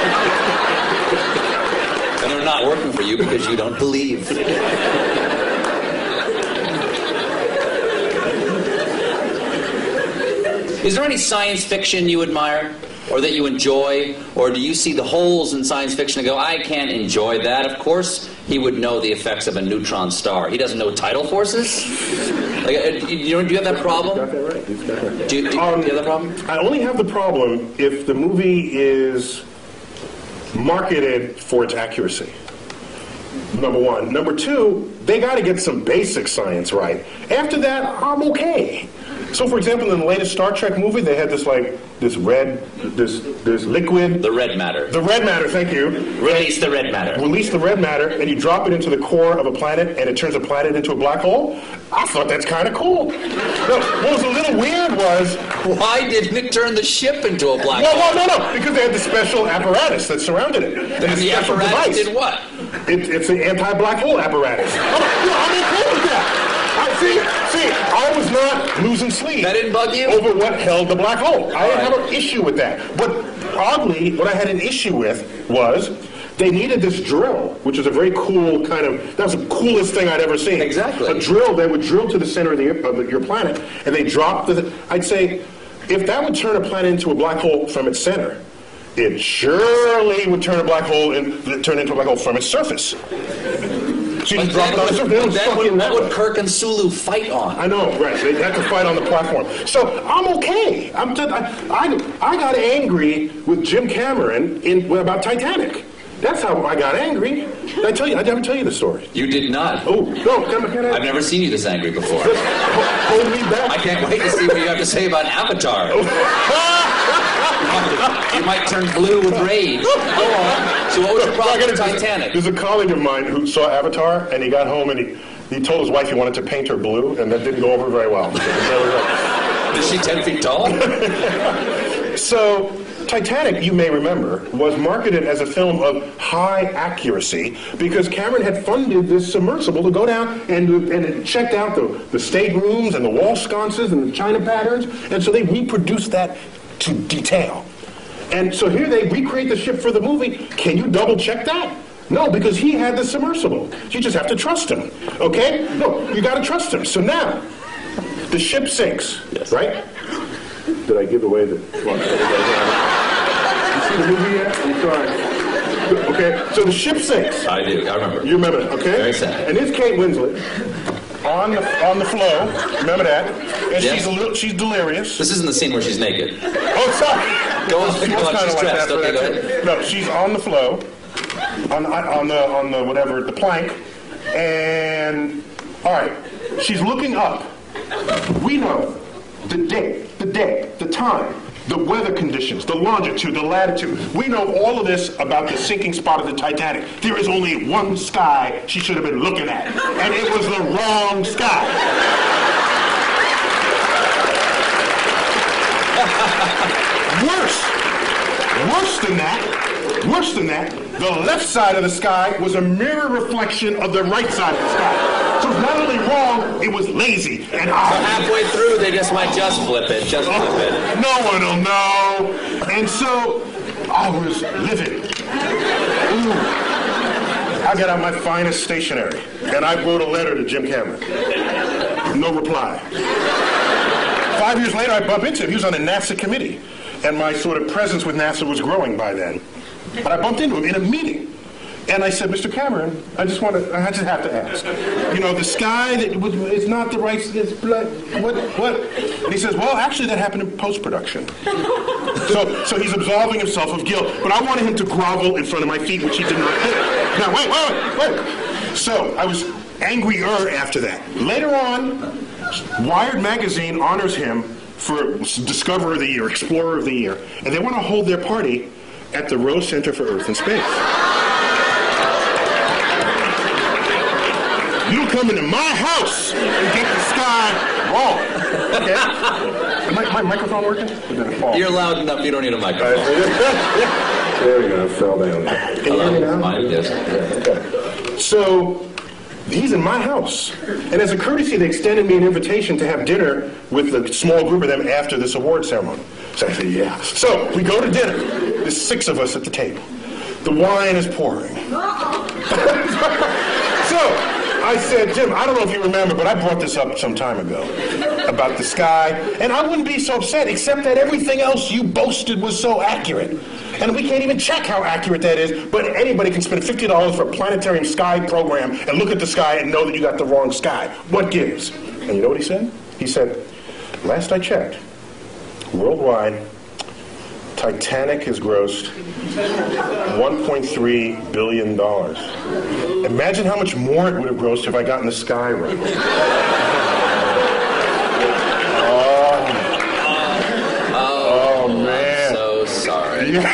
And they're not working for you because you don't believe. Is there any science fiction you admire? Or that you enjoy? Or do you see the holes in science fiction and go, I can't enjoy that? Of course he would know the effects of a neutron star. He doesn't know tidal forces? Like, uh, you know, do you have that problem? Got that right. You've got that right. Do, do, Um, do you have that problem? I only have the problem if the movie is marketed for its accuracy. Number one. Number two, they got to get some basic science right. After that, I'm okay. So, for example, in the latest Star Trek movie, they had this like this red, this this liquid. The red matter. The red matter. Thank you. Release the red matter. Release the red matter, and you drop it into the core of a planet, and it turns a planet into a black hole. I thought that's kind of cool. No, what was a little weird was, Why didn't it turn the ship into a black no, hole? no, no, no, because they had the special apparatus that surrounded it. They had And a the special apparatus device. did what? It, it's an anti-black hole apparatus. I'm, I'm okay with that. I, see, see, I was not losing sleep. That didn't bug you? Over what held the black hole. I didn't right. have an issue with that. But oddly, what I had an issue with was they needed this drill, which is a very cool kind of, that was the coolest thing I'd ever seen. Exactly. A drill that would drill to the center of, the, of the, your planet, and they dropped the, I'd say, if that would turn a planet into a black hole from its center, it surely would turn a black hole in, turn into a black hole from its surface. So you just drop it on the surface. They don't Then suck what, in that what would way. Kirk and Sulu fight on? I know, right? They had to fight on the platform. So I'm okay. I'm just, I, I, I got angry with Jim Cameron in well, about Titanic. That's how I got angry. Did I tell you? I never tell you the story. You did not. Oh no! Can I, can I, I've never seen you this angry before. Just ho- hold me back. I can't wait to see what you have to say about Avatar. You might turn blue with rage. Go on. So what was your problem with Titanic? There's a colleague of mine who saw Avatar, and he got home and he, he told his wife he wanted to paint her blue, and that didn't go over very well. Is she ten feet tall? So, Titanic, you may remember, was marketed as a film of high accuracy because Cameron had funded this submersible to go down and, and it checked out the, the staterooms and the wall sconces and the china patterns, and so they reproduced that to detail. And so here they recreate the ship for the movie. Can you double check that? No, because he had the submersible. You just have to trust him, okay? No, you got to trust him. So now, the ship sinks, yes. Right? Did I give away the... Well, you see the movie yet? I'm sorry. Okay, so the ship sinks. I do. I remember. You remember that, okay? Very sad. And it's Kate Winslet on the on the flow. Remember that? And Yes. she's a little, she's delirious. This isn't the scene where she's naked. Oh, sorry. Go on, She go was on, kinda she's like dressed. that for Okay, that go too. ahead. No, she's on the flow, on on the on the whatever the plank, and all right, she's looking up. We know the date, the day, the time, the weather conditions, the longitude, the latitude. We know all of this about the sinking spot of the Titanic. There is only one sky she should have been looking at, and it was the wrong sky. Worse, worse than that, worse than that, the left side of the sky was a mirror reflection of the right side of the sky. So it's not only wrong, it was lazy and So odd. halfway through, they just might just flip it. Just flip it. No one will know. And so I was livid. Ooh. I got out my finest stationery and I wrote a letter to Jim Cameron. No reply. Five years later, I bump into him. He was on the NASA committee, and my sort of presence with NASA was growing by then. But I bumped into him in a meeting. And I said, Mister Cameron, I just want to, I just have to ask. You know, the sky, that was, it's not the right, it's black, what, what? And he says, well, actually that happened in post-production. So, so he's absolving himself of guilt, but I wanted him to grovel in front of my feet, which he did not do. Now, wait, wait, wait, wait. So I was angrier after that. Later on, Wired magazine honors him for Discoverer of the Year, Explorer of the Year, and they want to hold their party at the Rose Center for Earth and Space. You don't come into my house and get the sky wrong. Okay? Am I, my microphone working? Or did it fall? You're loud enough. You don't need a microphone. There we go. It fell down. Can you hear me now? Mine, yes. Okay. So he's in my house. And as a courtesy, they extended me an invitation to have dinner with a small group of them after this award ceremony. So I said, yeah. So we go to dinner. There's six of us at the table. The wine is pouring. So I said, Jim, I don't know if you remember, but I brought this up some time ago about the sky. And I wouldn't be so upset, except that everything else you boasted was so accurate. And we can't even check how accurate that is, but anybody can spend fifty dollars for a planetarium sky program and look at the sky and know that you got the wrong sky. What gives? And you know what he said? He said, last I checked, worldwide, Titanic has grossed one point three billion dollars. Imagine how much more it would have grossed if I got in the sky right. Oh, oh man. So sorry. Yeah.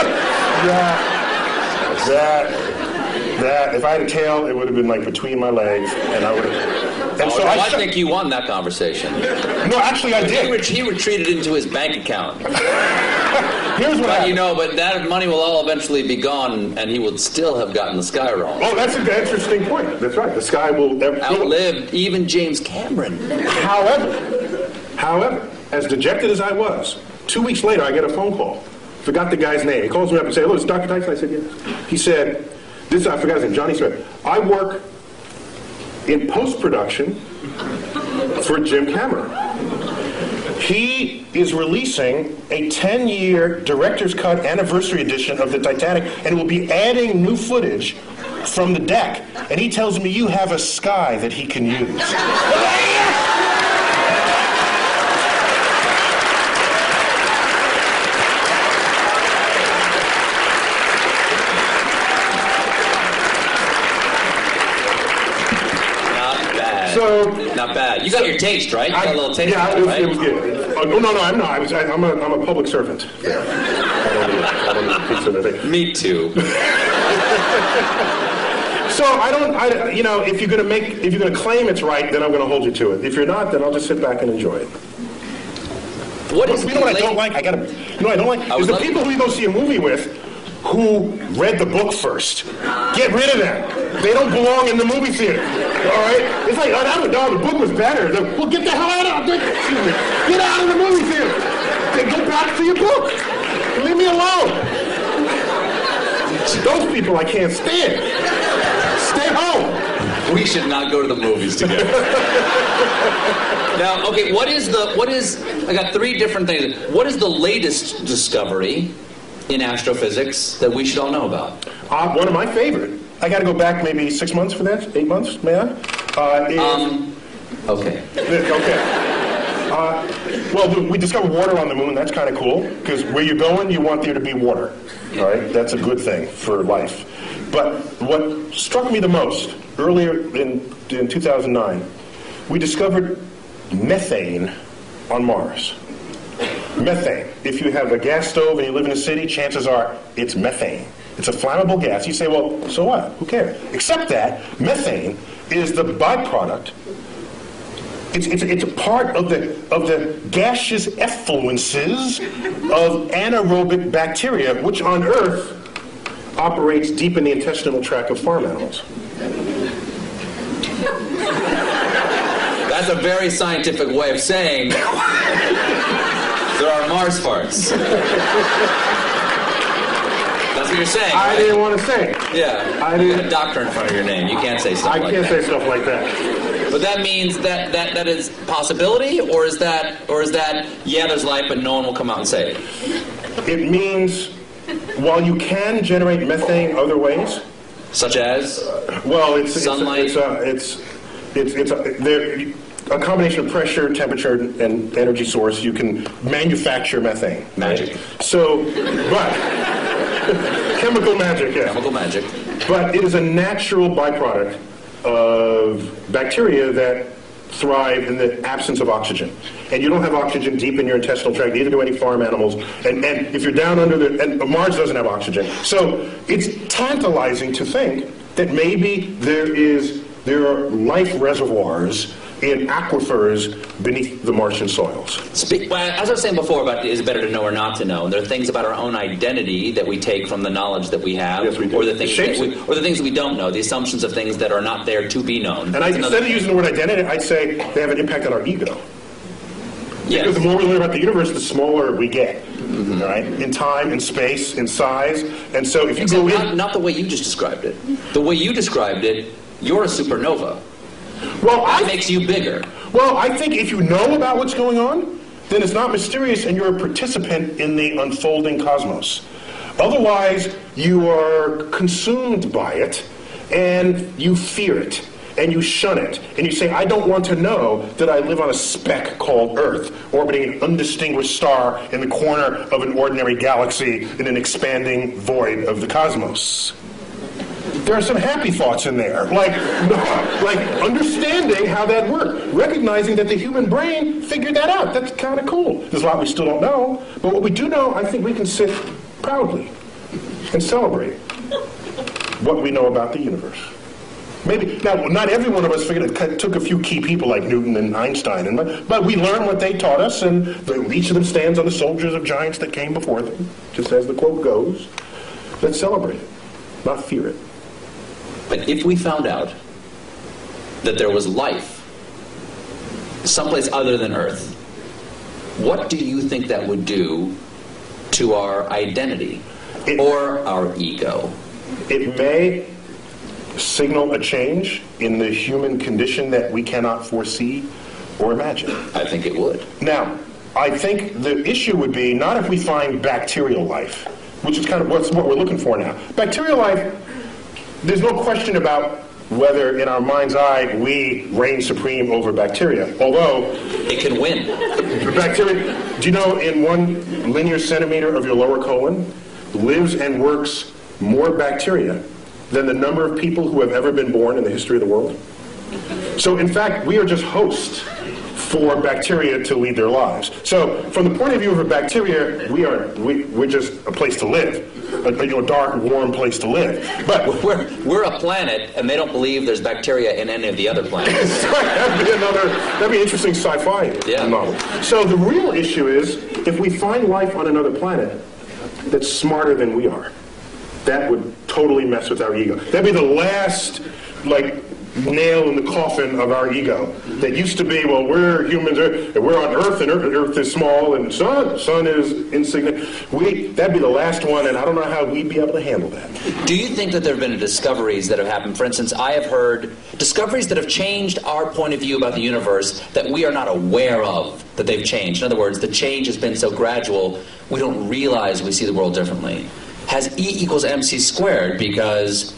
that, that, that, if I had a tail, it would have been like between my legs, and I would have. And Oh, so no, I, I shut- think you won that conversation. No, actually I He, did. ret- he retreated into his bank account. here's what But happened. you know, but that money will all eventually be gone, and he would still have gotten the sky wrong. Oh, that's an interesting point. That's right. The sky will ever Outlived even James Cameron. However, however, as dejected as I was, two weeks later I get a phone call. Forgot the guy's name. He calls me up and says, "Hello, it's Doctor Tyson." I said, "Yes." He said, "This I forgot his name. Johnny Smith. I work in post-production for Jim Cameron. He is releasing a ten-year director's cut anniversary edition of the Titanic, and will be adding new footage from the deck. And he tells me you have a sky that he can use." So, Not bad. You got your taste, right? You got a little taste, yeah, it was, right? it was good. Oh, no, no, no, I'm not. I was, I, I'm, a, I'm a public servant. Yeah. I don't need, I don't need pizza today. Me too. So I don't, I, you know, if you're gonna make, if you're gonna claim it's right, then I'm gonna hold you to it. If you're not, then I'll just sit back and enjoy it. What is You know what I late- don't like? I gotta, you know what I don't like? I Is was the like- people who you go see a movie with who read the book first. Get rid of them. They don't belong in the movie theater. All right? It's like, oh, that was, no, the book was better. The, well, get the hell out of it. Excuse me. Get out of the movie theater. Then go back to your book. Leave me alone. Those people I can't stand. Stay home. We should not go to the movies together. Now, okay, what is the, what is, I got three different things. What is the latest discovery in astrophysics that we should all know about? Uh, one of my favorite. I got to go back maybe six months for that. Eight months, may I? Uh, is, Um, okay. Okay. Uh, well, we discovered water on the moon. That's kind of cool, because where you're going, you want there to be water. All right? That's a good thing for life. But what struck me the most, earlier in, in two thousand nine, we discovered methane on Mars. Methane. If you have a gas stove and you live in a city, chances are it's methane. It's a flammable gas. You say, well, so what? Who cares? Except that methane is the byproduct. It's, it's, it's a part of the, of the gaseous effluences of anaerobic bacteria, which on Earth operates deep in the intestinal tract of farm animals. That's a very scientific way of saying there are Mars farts. That's what you're saying, I right? didn't want to say it. Yeah. I You got didn't. a doctor in front of your name. You can't say stuff I like can't that. say stuff like that. But that means that, that that is possibility, or is that or is that yeah, there's life, but no one will come out and say it? It means while you can generate methane other ways, Such as well, it's Sunlight. It's uh, it's it's it's, a, there, a combination of pressure, temperature, and energy source. You can manufacture methane. Magic. So, but chemical magic, yes. chemical magic. But it is a natural byproduct of bacteria that thrive in the absence of oxygen. And you don't have oxygen deep in your intestinal tract, neither do any farm animals. And, and if you're down under the, and Mars doesn't have oxygen. So it's tantalizing to think that maybe there is, there are life reservoirs in aquifers beneath the Martian soils. Speak, well, as I was saying before about is it better to know or not to know, and there are things about our own identity that we take from the knowledge that we have, Yes, we do. or the It things shapes that we, it. or the things that we don't know, the assumptions of things that are not there to be known. And I, That's instead another- of using the word identity, I'd say they have an impact on our ego. yes. Because the more we learn about the universe, the smaller we get, all right? In time, in space, in size. And so if you Except go not, in... not the way you just described it. The way you described it, you're a supernova. Well, That I, makes you bigger. well, I think if you know about what's going on, then it's not mysterious and you're a participant in the unfolding cosmos. Otherwise, you are consumed by it and you fear it. And you shun it, and you say, I don't want to know that I live on a speck called Earth, orbiting an undistinguished star in the corner of an ordinary galaxy in an expanding void of the cosmos. There are some happy thoughts in there, like, like understanding how that works, recognizing that the human brain figured that out. That's kind of cool. There's a lot we still don't know, but what we do know, I think we can sit proudly and celebrate what we know about the universe. Maybe now, not every one of us figured it took a few key people like Newton and Einstein, and but, but we learned what they taught us, and the, each of them stands on the shoulders of giants that came before them, just as the quote goes. Let's celebrate it, not fear it. But if we found out that there was life someplace other than Earth, what do you think that would do to our identity it, or our ego? It may signal a change in the human condition that we cannot foresee or imagine. I think it would. Now, I think the issue would be not if we find bacterial life, which is kind of what's, what we're looking for now. Bacterial life, there's no question about whether in our mind's eye we reign supreme over bacteria, although it can win. Bacteria, do you know in one linear centimeter of your lower colon lives and works more bacteria than the number of people who have ever been born in the history of the world? So in fact, we are just hosts for bacteria to lead their lives. So from the point of view of a bacteria, we are, we, we're just a place to live, a, you know, a dark, warm place to live. But we're, we're a planet, and they don't believe there's bacteria in any of the other planets. That'd be another, that'd be an interesting sci-fi yeah. novel. So the real issue is, if we find life on another planet that's smarter than we are, that would totally mess with our ego. That'd be the last, like, nail in the coffin of our ego. That used to be, well, we're humans, and we're on Earth, and Earth, Earth is small, and Sun, Sun is insignificant. We, that'd be the last one, and I don't know how we'd be able to handle that. Do you think that there have been discoveries that have happened? For instance, I have heard discoveries that have changed our point of view about the universe that we are not aware of, that they've changed. In other words, the change has been so gradual, we don't realize we see the world differently. Has E equals mc squared, because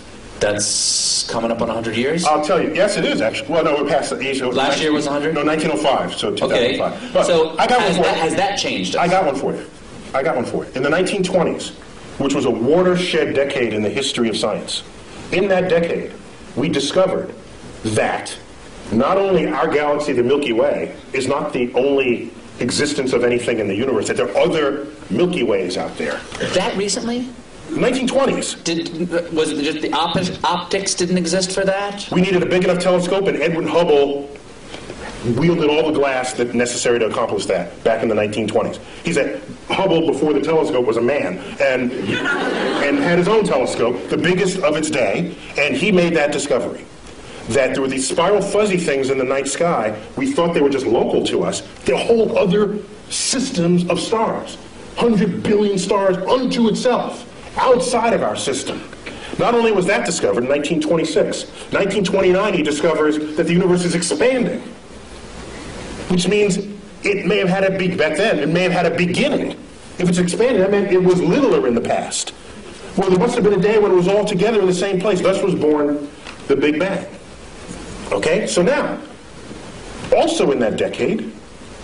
that's coming up on one hundred years? I'll tell you. Yes, it is, actually. Well, no, we're past the age. Last nineteen, year was one hundred? No, nineteen oh five, so two thousand five. Okay. But so I got has, one for that, you. has that changed us? I got one for you. I got one for you. In the nineteen twenties, which was a watershed decade in the history of science, in that decade, we discovered that not only our galaxy, the Milky Way, is not the only existence of anything in the universe, that there are other Milky Ways out there. That recently? nineteen twenties. Did, was it just the op optics didn't exist for that? We needed a big enough telescope, and Edwin Hubble wielded all the glass that necessary to accomplish that back in the nineteen twenties. He said Hubble, before the telescope, was a man, and, and had his own telescope, the biggest of its day, and he made that discovery. That there were these spiral fuzzy things in the night sky. We thought they were just local to us. They're whole other systems of stars. one hundred billion stars unto itself, outside of our system. Not only was that discovered in nineteen twenty-six, nineteen twenty-nine he discovers that the universe is expanding, which means it may have had a big, back then, it may have had a beginning. If it's expanding, that meant it was littler in the past. Well, there must have been a day when it was all together in the same place. Thus was born the Big Bang. Okay, so now, also in that decade,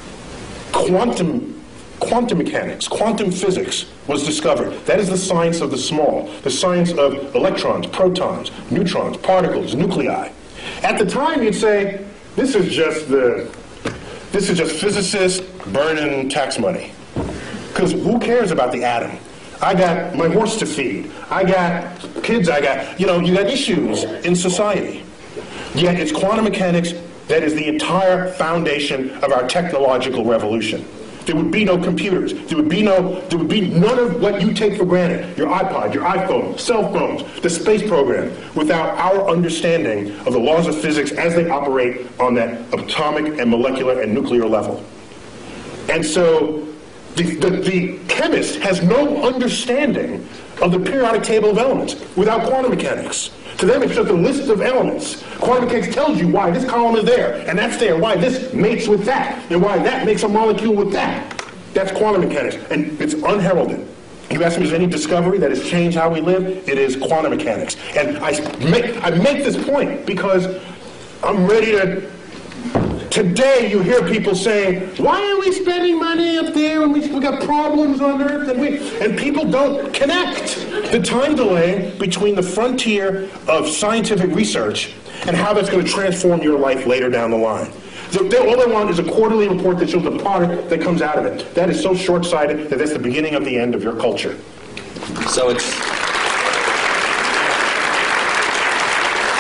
quantum, quantum mechanics, quantum physics was discovered. That is the science of the small, the science of electrons, protons, neutrons, particles, nuclei. At the time, you'd say, this is just the, this is just physicists burning tax money. Because who cares about the atom? I got my horse to feed. I got kids, I got, you know, you got issues in society. Yet it's quantum mechanics that is the entire foundation of our technological revolution. There would be no computers. There would be no, there would be none of what you take for granted, your iPod, your iPhone, cell phones, the space program, without our understanding of the laws of physics as they operate on that atomic and molecular and nuclear level. And so the, the, the chemist has no understanding of the periodic table of elements without quantum mechanics. To them, it's just a list of elements. Quantum mechanics tells you why this column is there, and that's there, why this mates with that, and why that makes a molecule with that. That's quantum mechanics, and it's unheralded. You ask me, is there any discovery that has changed how we live? It is quantum mechanics. And I make, I make this point because I'm ready to... Today, you hear people saying, why are we spending money up there when we, we got problems on Earth? And, we, and people don't connect the time delay between the frontier of scientific research and how that's going to transform your life later down the line. So they, all they want is a quarterly report that shows the product that comes out of it. That is so short-sighted that that's the beginning of the end of your culture. So it's...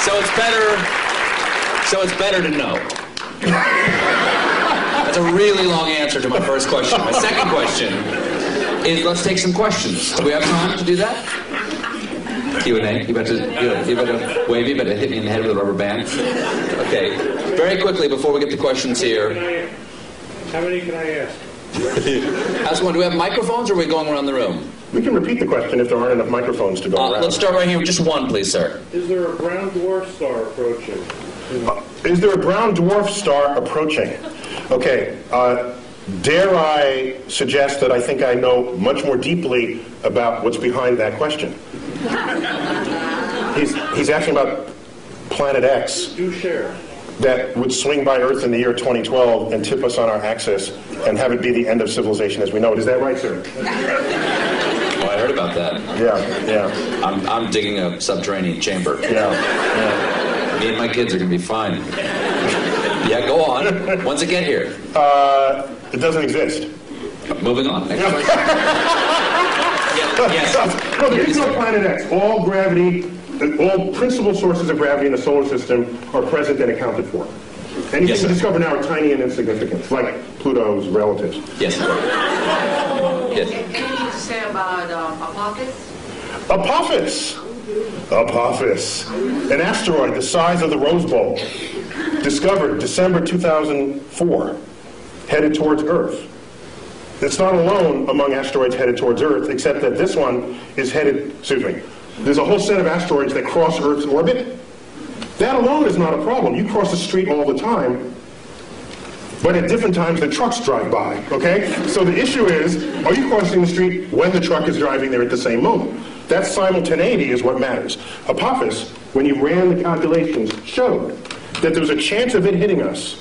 So it's better. So it's better to know. That's a really long answer to my first question. My second question is, let's take some questions. Do we have time to do that? Q and A. You better, you better wave. You better hit me in the head with a rubber band. Okay. Very quickly before we get to questions here. How many can I ask? Ask one. Do we have microphones, or are we going around the room? We can repeat the question if there aren't enough microphones to go Uh, around. let's start right here with just one, please, sir. Is there a brown dwarf star approaching? Uh, is there a brown dwarf star approaching? Okay. Uh, dare I suggest that I think I know much more deeply about what's behind that question? He's, he's asking about Planet X. Do share. That would swing by Earth in the year twenty twelve and tip us on our axis and have it be the end of civilization as we know it. Is that right, sir? Oh, I heard about that. Yeah, yeah, I'm, I'm digging a subterranean chamber. yeah, yeah. Me and my kids are going to be fine. Yeah, go on. Once again here. Uh, it doesn't exist. Moving on. Next question. Yes. No, there is no Planet X. All gravity, all principal sources of gravity in the solar system are present and accounted for. Anything Yes, we sir. discover now are tiny and insignificant, like Pluto's relatives. Yes. Yes. Anything to say about um, Apophis? Apophis. Apophis. An asteroid the size of the Rose Bowl. Discovered December two thousand four. Headed towards Earth. It's not alone among asteroids headed towards Earth, except that this one is headed, excuse me, there's a whole set of asteroids that cross Earth's orbit. That alone is not a problem. You cross the street all the time, but at different times the trucks drive by, okay? So the issue is, are you crossing the street when the truck is driving there at the same moment? That simultaneity is what matters. Apophis, when you ran the calculations, showed that there was a chance of it hitting us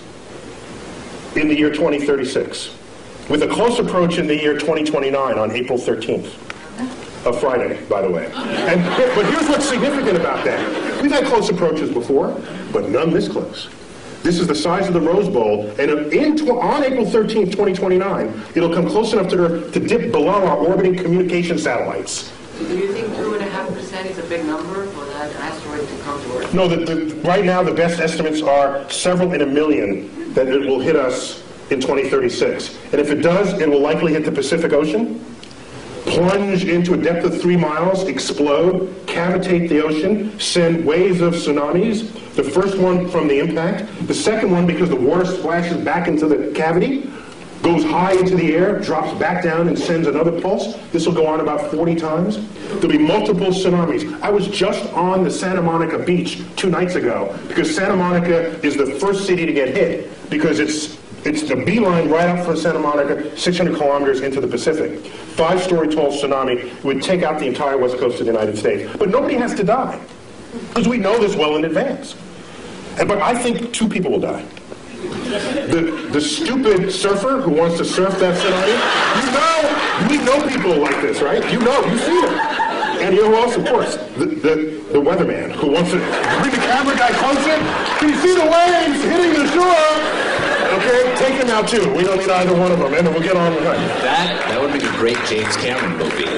in the year twenty thirty-six, with a close approach in the year twenty twenty-nine on April thirteenth. A Friday, by the way. And, but here's what's significant about that. We've had close approaches before, but none this close. This is the size of the Rose Bowl, and in tw on April thirteenth, twenty twenty-nine, it'll come close enough to Earth to dip below our orbiting communication satellites. Do you think two and a half percent is a big number for that asteroid to come to Earth? No, the, the, right now the best estimates are several in a million that it will hit us in twenty thirty-six. And if it does, it will likely hit the Pacific Ocean, plunge into a depth of three miles, explode, cavitate the ocean, send waves of tsunamis. The first one from the impact. The second one, because the water splashes back into the cavity, goes high into the air, drops back down, and sends another pulse. This will go on about forty times. There'll be multiple tsunamis. I was just on the Santa Monica beach two nights ago, because Santa Monica is the first city to get hit, because it's It's the beeline right up from Santa Monica, six hundred kilometers into the Pacific. Five-story tall tsunami would take out the entire west coast of the United States. But nobody has to die, because we know this well in advance. And, but I think two people will die. The, the stupid surfer who wants to surf that tsunami, you know, we know people like this, right? You know, you see them. And you know who else, of course? The, the, the weatherman who wants to bring the camera guy closer. Can you see the waves hitting the shore? Okay, take him out too. We don't need either one of them, and then we'll get on with it. That that would make a great James Cameron movie.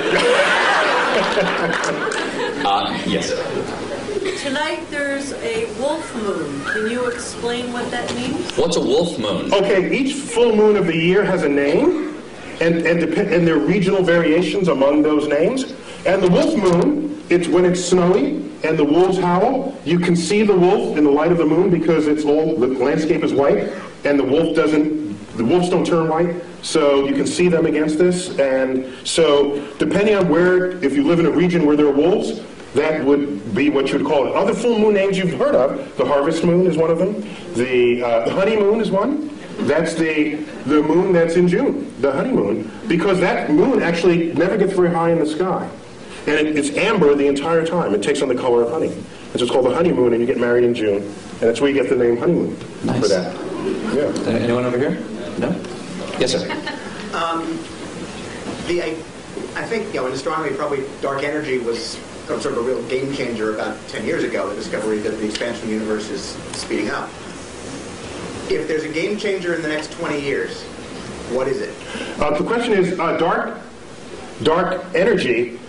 uh, yes. Tonight there's a wolf moon. Can you explain what that means? What's a wolf moon? Okay, each full moon of the year has a name, and and, dep- and there are regional variations among those names. And the wolf moon, it's when it's snowy and the wolves howl. You can see the wolf in the light of the moon because it's all the landscape is white, and the wolf doesn't. The wolves don't turn white, so you can see them against this. And so, depending on where, if you live in a region where there are wolves, that would be what you would call it. Other full moon names you've heard of, the harvest moon is one of them. The, uh, the honeymoon is one. That's the, the moon that's in June, the honeymoon, because that moon actually never gets very high in the sky. And it, it's amber the entire time. It takes on the color of honey. It's just called the honeymoon, and you get married in June. And that's where you get the name honeymoon Nice. for that. Yeah. Anyone over here? No? Yes, sir. Um, the, I, I think, you know, in astronomy, probably dark energy was sort of a real game changer about ten years ago, the discovery that the expansion of the universe is speeding up. If there's a game changer in the next twenty years, what is it? Uh, the question is, uh, dark, dark energy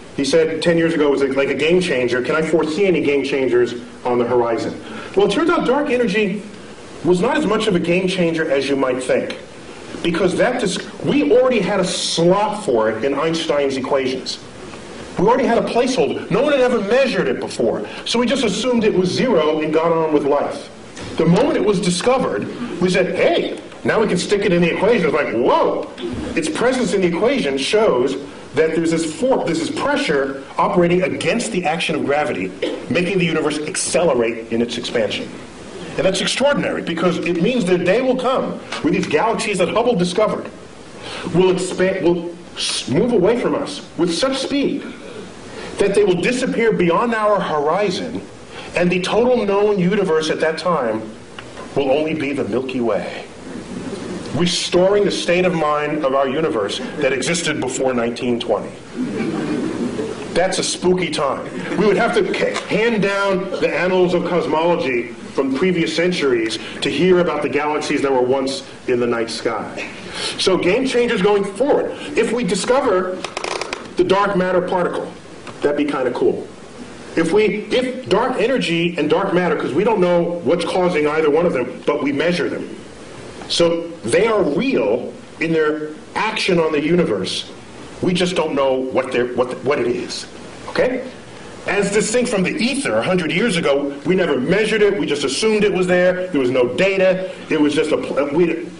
He said ten years ago it was like a game changer. Can I foresee any game changers on the horizon? Well, it turns out dark energy was not as much of a game changer as you might think, because that dis- we already had a slot for it in Einstein's equations. We already had a placeholder. No one had ever measured it before, so we just assumed it was zero and got on with life. The moment it was discovered, we said, hey, now we can stick it in the equation. It's like, whoa! Its presence in the equation shows that there's this force, there's this pressure operating against the action of gravity, making the universe accelerate in its expansion. And that's extraordinary, because it means that a day will come where these galaxies that Hubble discovered will expand, will move away from us with such speed that they will disappear beyond our horizon, and the total known universe at that time will only be the Milky Way, restoring the state of mind of our universe that existed before nineteen twenty. That's a spooky time. We would have to hand down the annals of cosmology from previous centuries to hear about the galaxies that were once in the night sky. So game changers going forward. If we discover the dark matter particle, that'd be kind of cool. If we, if dark energy and dark matter, because we don't know what's causing either one of them, but we measure them. So they are real in their action on the universe. We just don't know what they're, what, what it is. Okay? As distinct from the ether a hundred years ago, we never measured it. We just assumed it was there. There was no data. It was just a... We,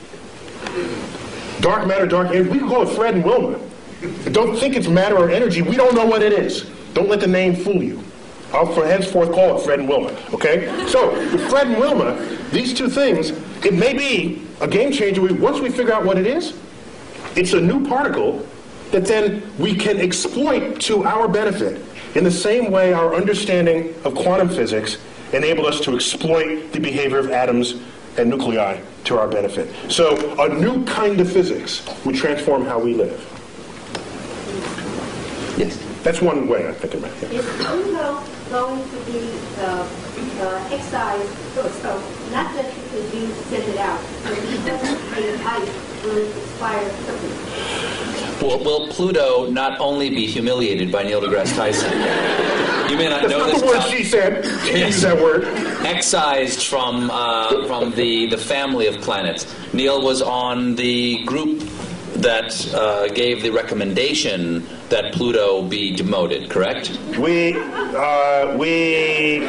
dark matter, dark energy. We can call it Fred and Wilma. Don't think it's matter or energy. We don't know what it is. Don't let the name fool you. I'll for henceforth call it Fred and Wilma. Okay? So, with Fred and Wilma, these two things, it may be a game changer. Once we figure out what it is, it's a new particle that then we can exploit to our benefit in the same way our understanding of quantum physics enabled us to exploit the behavior of atoms and nuclei to our benefit. So a new kind of physics would transform how we live. Yes? That's one way I'm thinking about it. Is Pluto going to be uh, uh, excised, so not just because you send it out, but because the ice will expire quickly? Will, will Pluto not only be humiliated by Neil deGrasse Tyson? You may not That's know not this. the word she said. She used that word. Excised from uh, from the the family of planets. Neil was on the group that uh, gave the recommendation that Pluto be demoted. Correct? We uh, we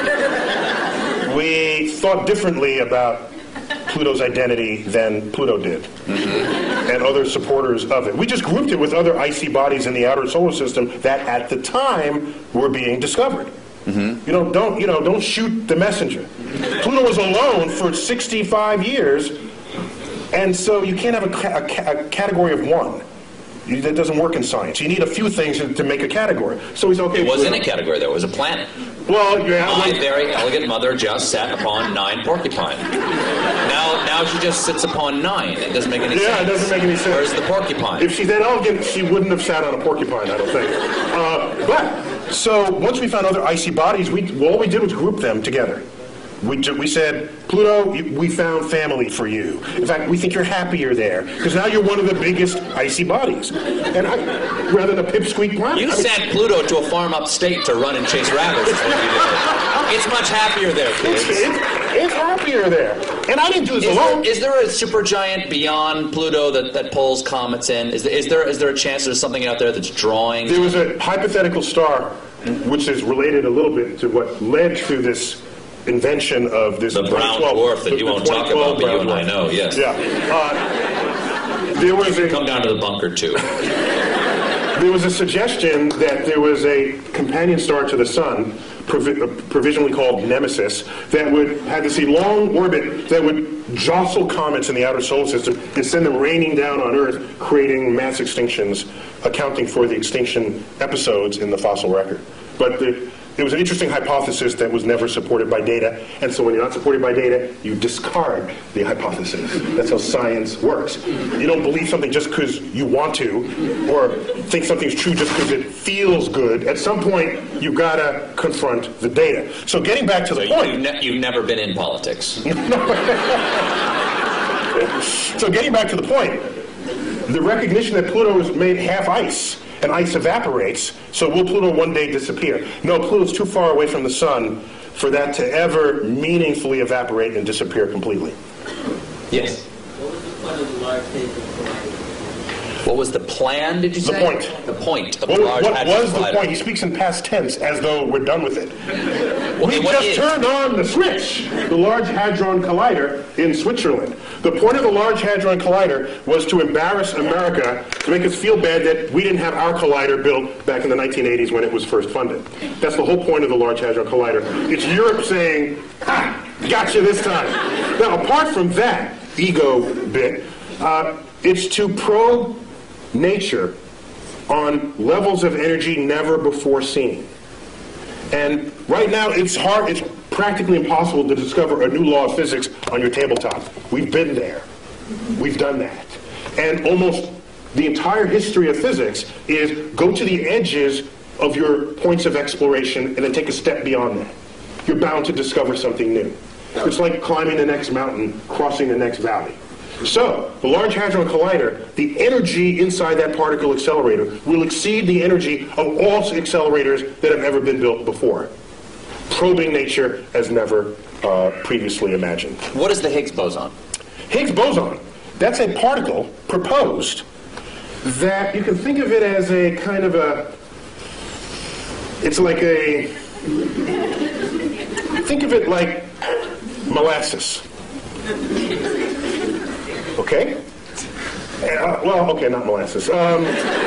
we thought differently about Pluto's identity than Pluto did, mm-hmm. and other supporters of it. We just grouped it with other icy bodies in the outer solar system that, at the time, were being discovered. Mm-hmm. You know, don't you know? Don't shoot the messenger. Pluto was alone for sixty-five years, and so you can't have a, ca- a, ca- a category of one. You, that doesn't work in science. You need a few things to, to make a category. So he's okay. It wasn't Pluto. a category. There was a planet. Well, yeah. My very elegant mother just sat upon nine porcupine. Now, now she just sits upon nine. It doesn't make any yeah, sense. Yeah, it doesn't make any sense. Where's the porcupine? If she's that elegant, she wouldn't have sat on a porcupine, I don't think. Uh, but, so once we found other icy bodies, we, well, all we did was group them together. We, we said, Pluto, we found family for you. In fact, we think you're happier there, because now you're one of the biggest icy bodies. And I, rather than a pipsqueak planet. You I mean, sent Pluto to a farm upstate to run and chase rabbits. Is what you did. It's much happier there, kids. It's, it's, it's happier there. And I didn't do this is alone. There, is there a supergiant beyond Pluto that, that pulls comets in? Is there, is there is there a chance there's something out there that's drawing? There was a hypothetical star, which is related a little bit to what led to this invention of this the brown dwarf that you won't talk about, but you and I know, yes. Yeah. Uh, there was a come down to the bunker too. There was a suggestion that there was a companion star to the Sun, provi- provisionally called Nemesis, that would had this long orbit that would jostle comets in the outer solar system and send them raining down on Earth, creating mass extinctions, accounting for the extinction episodes in the fossil record. But the It was an interesting hypothesis that was never supported by data, and so when you're not supported by data, you discard the hypothesis. That's how science works. You don't believe something just because you want to, or think something's true just because it feels good. At some point, you've got to confront the data. So getting back to the so point... You've, ne- you've never been in politics. So getting back to the point, the recognition that Pluto is made half ice and ice evaporates, so will Pluto one day disappear? No, Pluto's too far away from the sun for that to ever meaningfully evaporate and disappear completely. Yes? What was the point of the Large Hadron Collider? What was the plan, did you The say? point. The point of What, the Large what Hadron was the Collider. point? He speaks in past tense as though we're done with it. Okay, We what just is- turned on the switch, the Large Hadron Collider in Switzerland. The point of the Large Hadron Collider was to embarrass America, to make us feel bad that we didn't have our collider built back in the nineteen eighties when it was first funded. That's the whole point of the Large Hadron Collider. It's Europe saying, ha, gotcha this time. Now, apart from that ego bit, uh, it's to probe nature on levels of energy never before seen. And right now, it's hard, it's practically impossible to discover a new law of physics on your tabletop. We've been there. We've done that. And almost the entire history of physics is go to the edges of your points of exploration and then take a step beyond that. You're bound to discover something new. It's like climbing the next mountain, crossing the next valley. So, the Large Hadron Collider, the energy inside that particle accelerator will exceed the energy of all accelerators that have ever been built before, probing nature as never uh, previously imagined. What is the Higgs boson? Higgs boson, that's a particle proposed that you can think of it as a kind of a, it's like a, think of it like molasses. Okay? Uh, well, okay, not molasses. Um,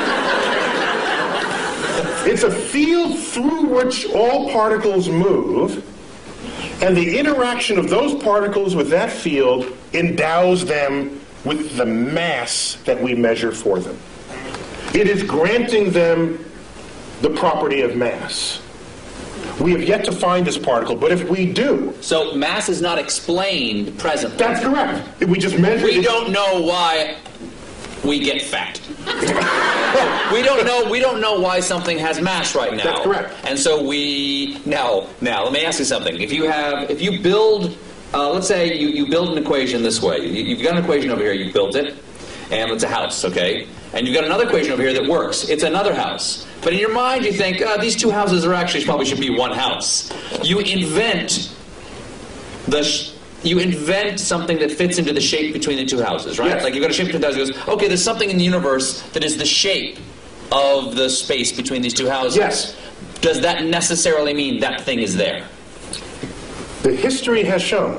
it's a field through which all particles move, and the interaction of those particles with that field endows them with the mass that we measure for them. It is granting them the property of mass. We have yet to find this particle, but if we do... So mass is not explained presently. That's correct. If we just measure... We it, don't know why we get fat. we don't know. We don't know why something has mass right now. That's correct. And so we now. Now, let me ask you something. If you have, if you build, uh, let's say you, you build an equation this way. You, you've got an equation over here. You built it, and it's a house, okay? And you've got another equation over here that works. It's another house. But in your mind, you think, uh, these two houses are actually probably should be one house. You invent the. Sh You invent something that fits into the shape between the two houses, right? Yes. Like you've got a shape between the houses. Goes, okay, there's something in the universe that is the shape of the space between these two houses. Yes. Does that necessarily mean that thing is there? The history has shown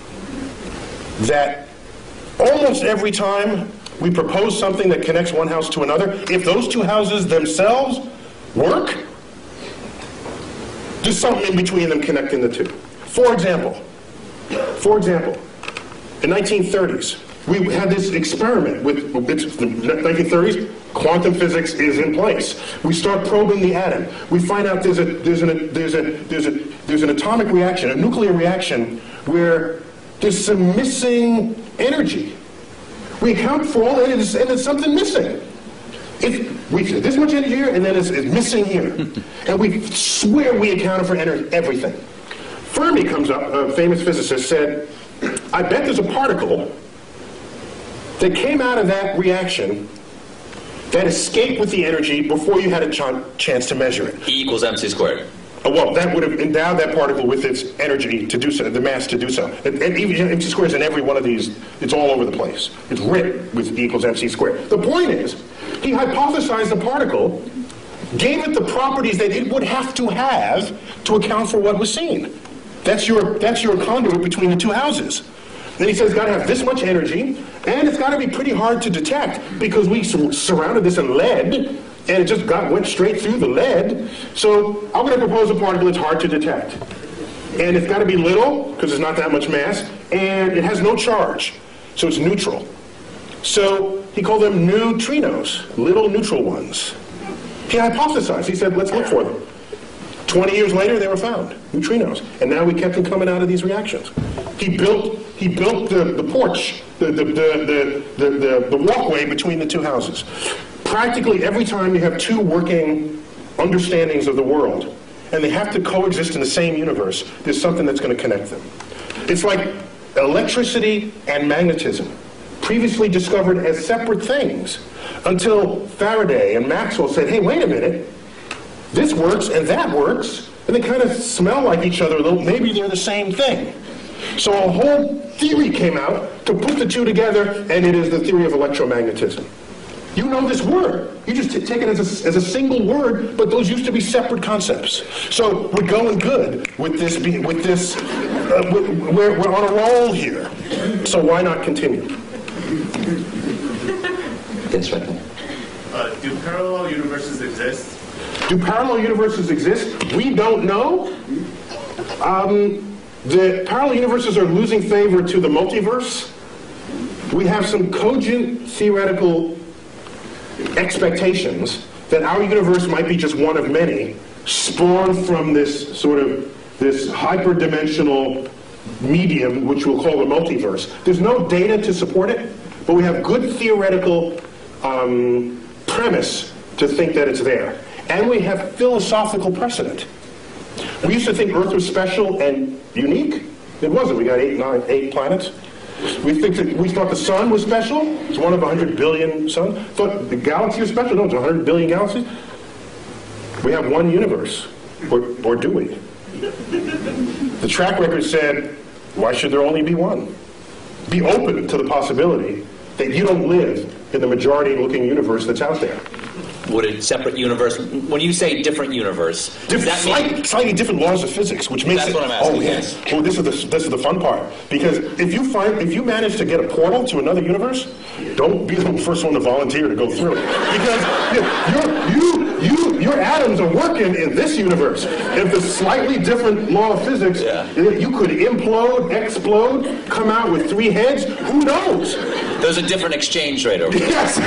that almost every time we propose something that connects one house to another, if those two houses themselves work, there's something in between them connecting the two. For example, For example, in nineteen thirties, we had this experiment with, it's the nineteen thirties, quantum physics is in place. We start probing the atom. We find out there's a there's an there's a there's a there's an atomic reaction, a nuclear reaction, where there's some missing energy. We account for all that, and there's, and there's something missing. It, we said this much energy here, and then it's, it's missing here, and we swear we accounted for energy, everything. Fermi comes up, a famous physicist, said, I bet there's a particle that came out of that reaction that escaped with the energy before you had a ch chance to measure it. E equals mc squared. Uh, well, that would have endowed that particle with its energy to do so, the mass to do so. And, and even mc squared is in every one of these, it's all over the place. It's written with E equals mc squared. The point is, he hypothesized the particle, gave it the properties that it would have to have to account for what was seen. That's your, that's your conduit between the two houses. Then he says it's got to have this much energy, and it's got to be pretty hard to detect because we sur surrounded this in lead, and it just got, went straight through the lead. So I'm going to propose a particle that's hard to detect. And it's got to be little, because there's not that much mass, and it has no charge, so it's neutral. So he called them neutrinos, little neutral ones. He hypothesized. He said, let's look for them. twenty years later, they were found, neutrinos. And now we kept them coming out of these reactions. He built, he built the, the porch, the, the, the, the, the, the walkway between the two houses. Practically every time you have two working understandings of the world, and they have to coexist in the same universe, there's something that's going to connect them. It's like electricity and magnetism. previously discovered as separate things, until Faraday and Maxwell said, hey, wait a minute, this works and that works, and they kind of smell like each other a little, maybe they're the same thing. So a whole theory came out to put the two together, and it is the theory of electromagnetism. You know this word. You just t take it as a, as a single word, but those used to be separate concepts. So we're going good with this, be, with this, uh, we're, we're on a roll here. So why not continue? Yes, right there. Uh, do parallel universes exist? Do parallel universes exist? We don't know. Um, the parallel universes are losing favor to the multiverse. We have some cogent theoretical expectations that our universe might be just one of many, spawned from this sort of this hyperdimensional medium, which we'll call the multiverse. There's no data to support it, but we have good theoretical um, premise to think that it's there. And we have philosophical precedent. We used to think Earth was special and unique. It wasn't. We got eight, nine, eight planets. We think that we thought the sun was special. It's one of a hundred billion suns. Thought the galaxy was special. No, it's a hundred billion galaxies. We have one universe, or, or do we? The track record said, why should there only be one? Be open to the possibility that you don't live in the majority-looking universe that's out there. Would a separate universe, when you say different universe, does Different, that mean... slight, slightly different laws of physics, which makes That's it. what I'm asking, oh yes. Well, this is the this is the fun part, because if you find if you manage to get a portal to another universe, don't be the first one to volunteer to go through it, because you you you your atoms are working in this universe. If the slightly different law of physics, Yeah. you could implode, explode, come out with three heads. Who knows? There's a different exchange rate over there. Yes.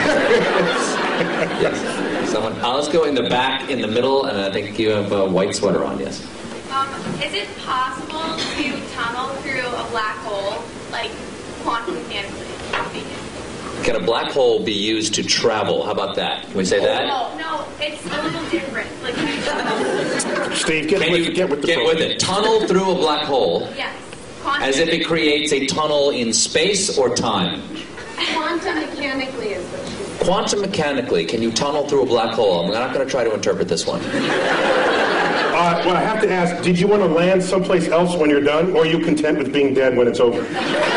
Yes. Someone, uh, let's go in the back, in the middle, and I think you have a white sweater on, yes. Um, is it possible to tunnel through a black hole, like quantum mechanically speaking? Can a black hole be used to travel? How about that? Can we say that? No, no, it's a little different. Like, Steve, get Can with, you get with the get phone. with it? Tunnel through a black hole, yes. Quantum as if it creates a tunnel in space or time. Quantum mechanically is what she said. Quantum mechanically, can you tunnel through a black hole? I'm not going to try to interpret this one. Uh, well, I have to ask, did you want to land someplace else when you're done, or are you content with being dead when it's over?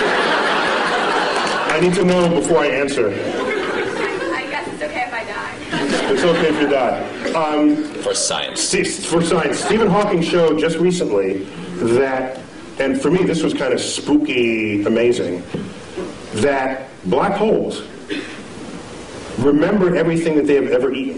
I need to know before I answer. I guess it's okay if I die. It's okay if you die. Um, For science. Steve, for science. Stephen Hawking showed just recently that, and for me this was kind of spooky amazing, that black holes remember everything that they have ever eaten.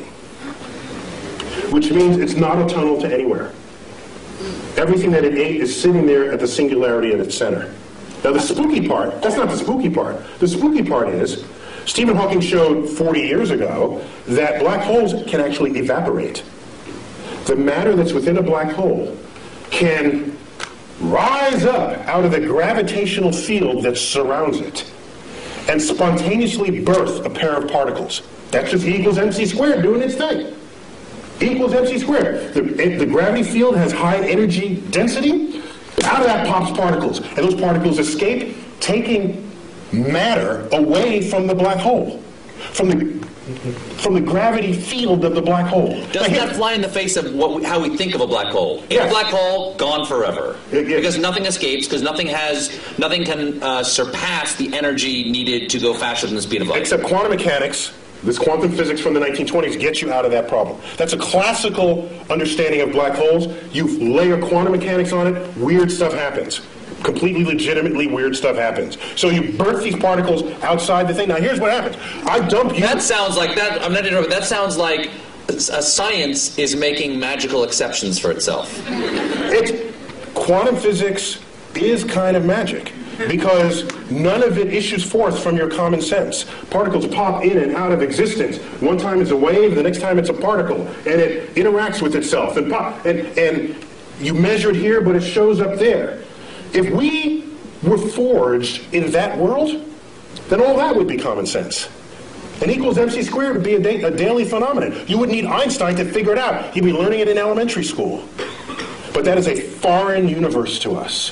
Which means it's not a tunnel to anywhere. Everything that it ate is sitting there at the singularity at its center. Now the spooky part, that's not the spooky part. The spooky part is, Stephen Hawking showed forty years ago that black holes can actually evaporate. The matter that's within a black hole can rise up out of the gravitational field that surrounds it and spontaneously birth a pair of particles. That's just E equals mc squared doing its thing. E equals mc squared. The, the gravity field has high energy density. Out of that pops particles. And those particles escape, taking matter away from the black hole. From the, from the gravity field of the black hole. Doesn't that fly in the face of what we, how we think of a black hole? In Yes. a black hole, gone forever. It- it- Because nothing escapes, because nothing has, nothing can uh, surpass the energy needed to go faster than the speed of light. Except quantum mechanics, this quantum physics from the nineteen twenties gets you out of that problem. That's a classical understanding of black holes. You layer quantum mechanics on it, weird stuff happens. Completely legitimately weird stuff happens. So you birth these particles outside the thing. Now here's what happens. I dump you... That sounds like that. I'm not interrupting. That sounds like a science is making magical exceptions for itself. It, quantum physics is kind of magic because none of it issues forth from your common sense. Particles pop in and out of existence. One time it's a wave, the next time it's a particle, and it interacts with itself and pop. And, and you measure it here, but it shows up there. If we were forged in that world, then all that would be common sense. N equals mc squared would be a, da a daily phenomenon. You wouldn't need Einstein to figure it out. You'd be learning it in elementary school. But that is a foreign universe to us.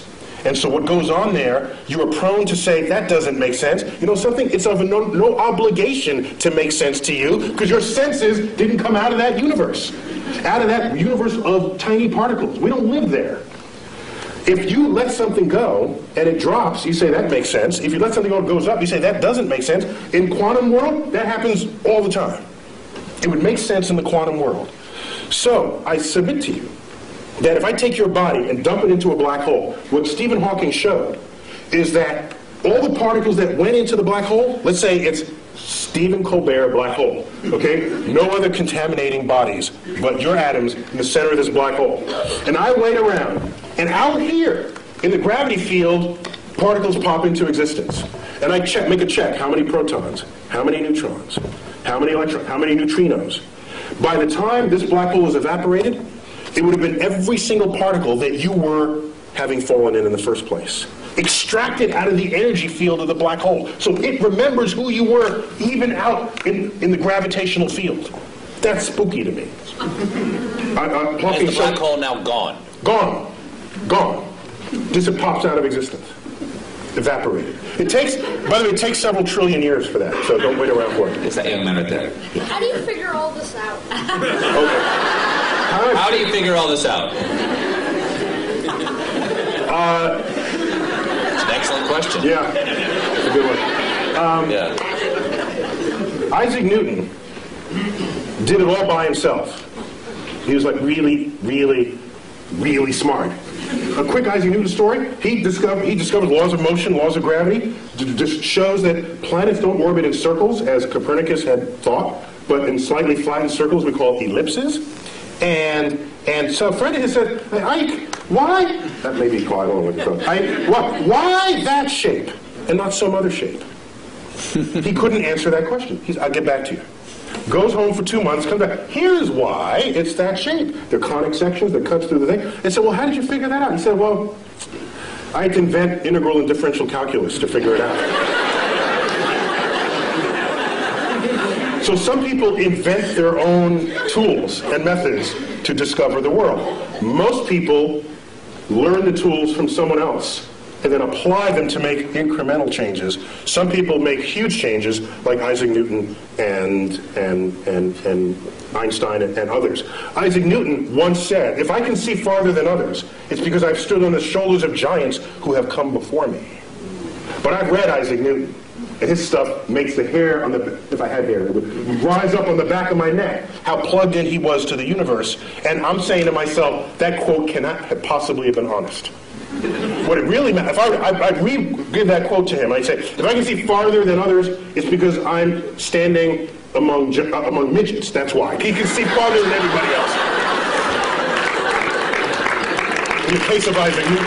And so what goes on there, you are prone to say, that doesn't make sense. You know something? It's of no, no obligation to make sense to you, because your senses didn't come out of that universe. Out of that universe of tiny particles. We don't live there. If you let something go and it drops, you say that makes sense. If you let something go and it goes up, you say that doesn't make sense. In quantum world, that happens all the time. It would make sense in the quantum world. So, I submit to you that if I take your body and dump it into a black hole, what Stephen Hawking showed is that all the particles that went into the black hole, let's say it's Stephen Colbert black hole, okay? No other contaminating bodies but your atoms in the center of this black hole. And I wait around, and out here, in the gravity field, particles pop into existence. And I check, make a check, how many protons, how many neutrons, how many electrons, how many neutrinos. By the time this black hole is evaporated, it would have been every single particle that you were having fallen in in the first place. Extracted out of the energy field of the black hole. So it remembers who you were even out in, in the gravitational field. That's spooky to me. I, I'm Is the black hole now gone? Gone. Gone. Just it pops out of existence. Evaporated. It takes, by the way, it takes several trillion years for that, so don't wait around for it. It's that young man right there. How do you figure all this out? Okay. How, How do you figure all this out? Uh, It's an excellent question. Yeah, it's a good one. Um, yeah. Isaac Newton did it all by himself. He was like really, really, really smart. A quick Isaac Newton story. He discovered, he discovered laws of motion, laws of gravity. Just shows that planets don't orbit in circles, as Copernicus had thought, but in slightly flattened circles we call ellipses. And and so a friend of his said, hey, Ike, why? That may be quiet. I don't know what it's called. Ike, why, why that shape and not some other shape? He couldn't answer that question. He's, I'll get back to you. Goes home for two months, comes back. Here's why it's that shape. They're conic sections that cuts through the thing. And said, well, how did you figure that out? He said, well, I had to invent integral and differential calculus to figure it out. So some people invent their own tools and methods to discover the world. Most people learn the tools from someone else and then apply them to make incremental changes. Some people make huge changes, like Isaac Newton and, and, and, and Einstein and, and others. Isaac Newton once said, if I can see farther than others, it's because I've stood on the shoulders of giants who have come before me. But I've read Isaac Newton, and his stuff makes the hair on the, if I had hair, it would rise up on the back of my neck, how plugged in he was to the universe. And I'm saying to myself, that quote cannot have possibly have been honest. What it really meant, if I, I, I'd re-give that quote to him, I'd say, if I can see farther than others, it's because I'm standing among, uh, among midgets, that's why. He can see farther than everybody else. In the case of Isaac Newton.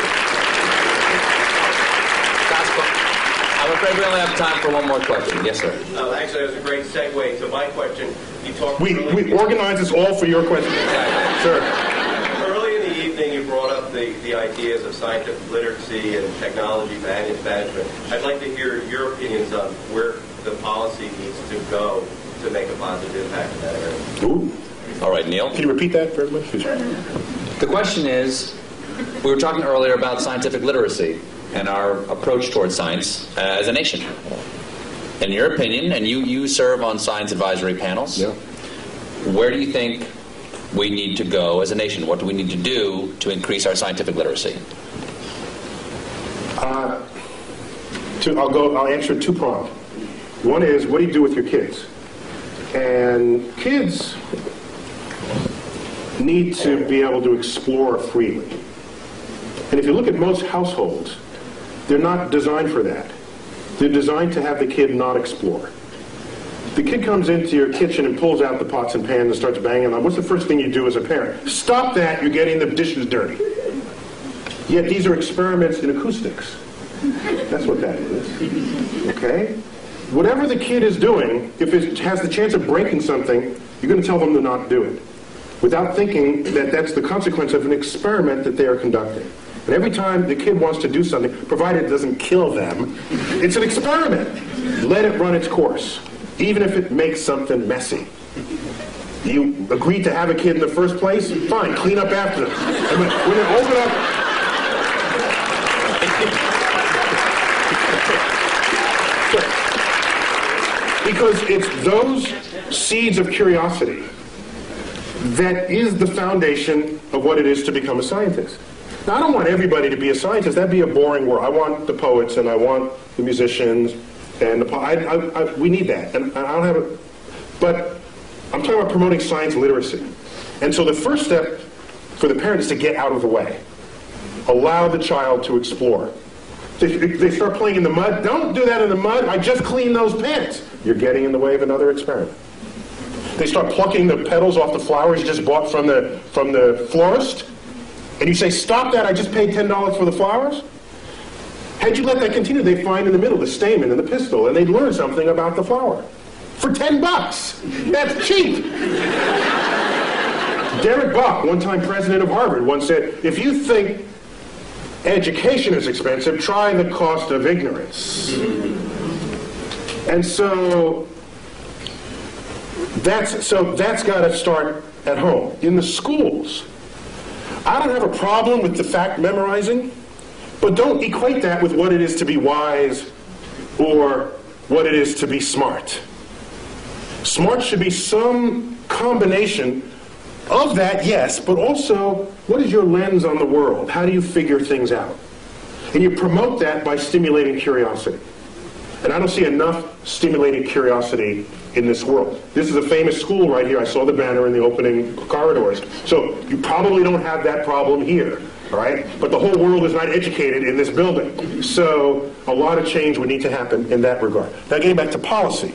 I'm afraid we only have time for one more question. Yes, sir. Uh, actually, that was a great segue to my question. You talked. We, we organize this all for your question. Sir. Early in the evening, you brought up the, the ideas of scientific literacy and technology management. I'd like to hear your opinions on where the policy needs to go to make a positive impact in that area. Ooh. All right, Neil. Can you repeat that for everybody? The question is, we were talking earlier about scientific literacy and our approach towards science uh, as a nation. In your opinion, and you, you serve on science advisory panels, yeah. Where do you think we need to go as a nation? What do we need to do to increase our scientific literacy? Uh, to, I'll go. I'll answer two pronged. One is, what do you do with your kids? And kids need to be able to explore freely. And if you look at most households, they're not designed for that. They're designed to have the kid not explore. The kid comes into your kitchen and pulls out the pots and pans and starts banging on. What's the first thing you do as a parent? Stop that, you're getting the dishes dirty. Yet these are experiments in acoustics. That's what that is. Okay? Whatever the kid is doing, if it has the chance of breaking something, you're going to tell them to not do it, without thinking that that's the consequence of an experiment that they are conducting. And every time the kid wants to do something, provided it doesn't kill them, it's an experiment. Let it run its course, even if it makes something messy. You agreed to have a kid in the first place? Fine, clean up after them. And when, when they open up... Because it's those seeds of curiosity that is the foundation of what it is to become a scientist. Now, I don't want everybody to be a scientist. That'd be a boring world. I want the poets, and I want the musicians, and the po I, I, I, we need that. And I don't have a, but I'm talking about promoting science literacy. And so the first step for the parent is to get out of the way. Allow the child to explore. They, they start playing in the mud. Don't do that in the mud. I just cleaned those pants. You're getting in the way of another experiment. They start plucking the petals off the flowers you just bought from the, from the florist. And you say, stop that, I just paid ten dollars for the flowers? Had you let that continue, they'd find in the middle the stamen and the pistil, and they'd learn something about the flower. For ten bucks. That's cheap. Derek Buck, one-time president of Harvard, once said, if you think education is expensive, try the cost of ignorance. And so that's, so that's got to start at home. In the schools, I don't have a problem with the fact memorizing, but don't equate that with what it is to be wise or what it is to be smart. Smart should be some combination of that, yes, but also, what is your lens on the world? How do you figure things out? And you promote that by stimulating curiosity. And I don't see enough stimulating curiosity in this world. This is a famous school right here. I saw the banner in the opening corridors. So you probably don't have that problem here, all right? But the whole world is not educated in this building. So a lot of change would need to happen in that regard. Now getting back to policy.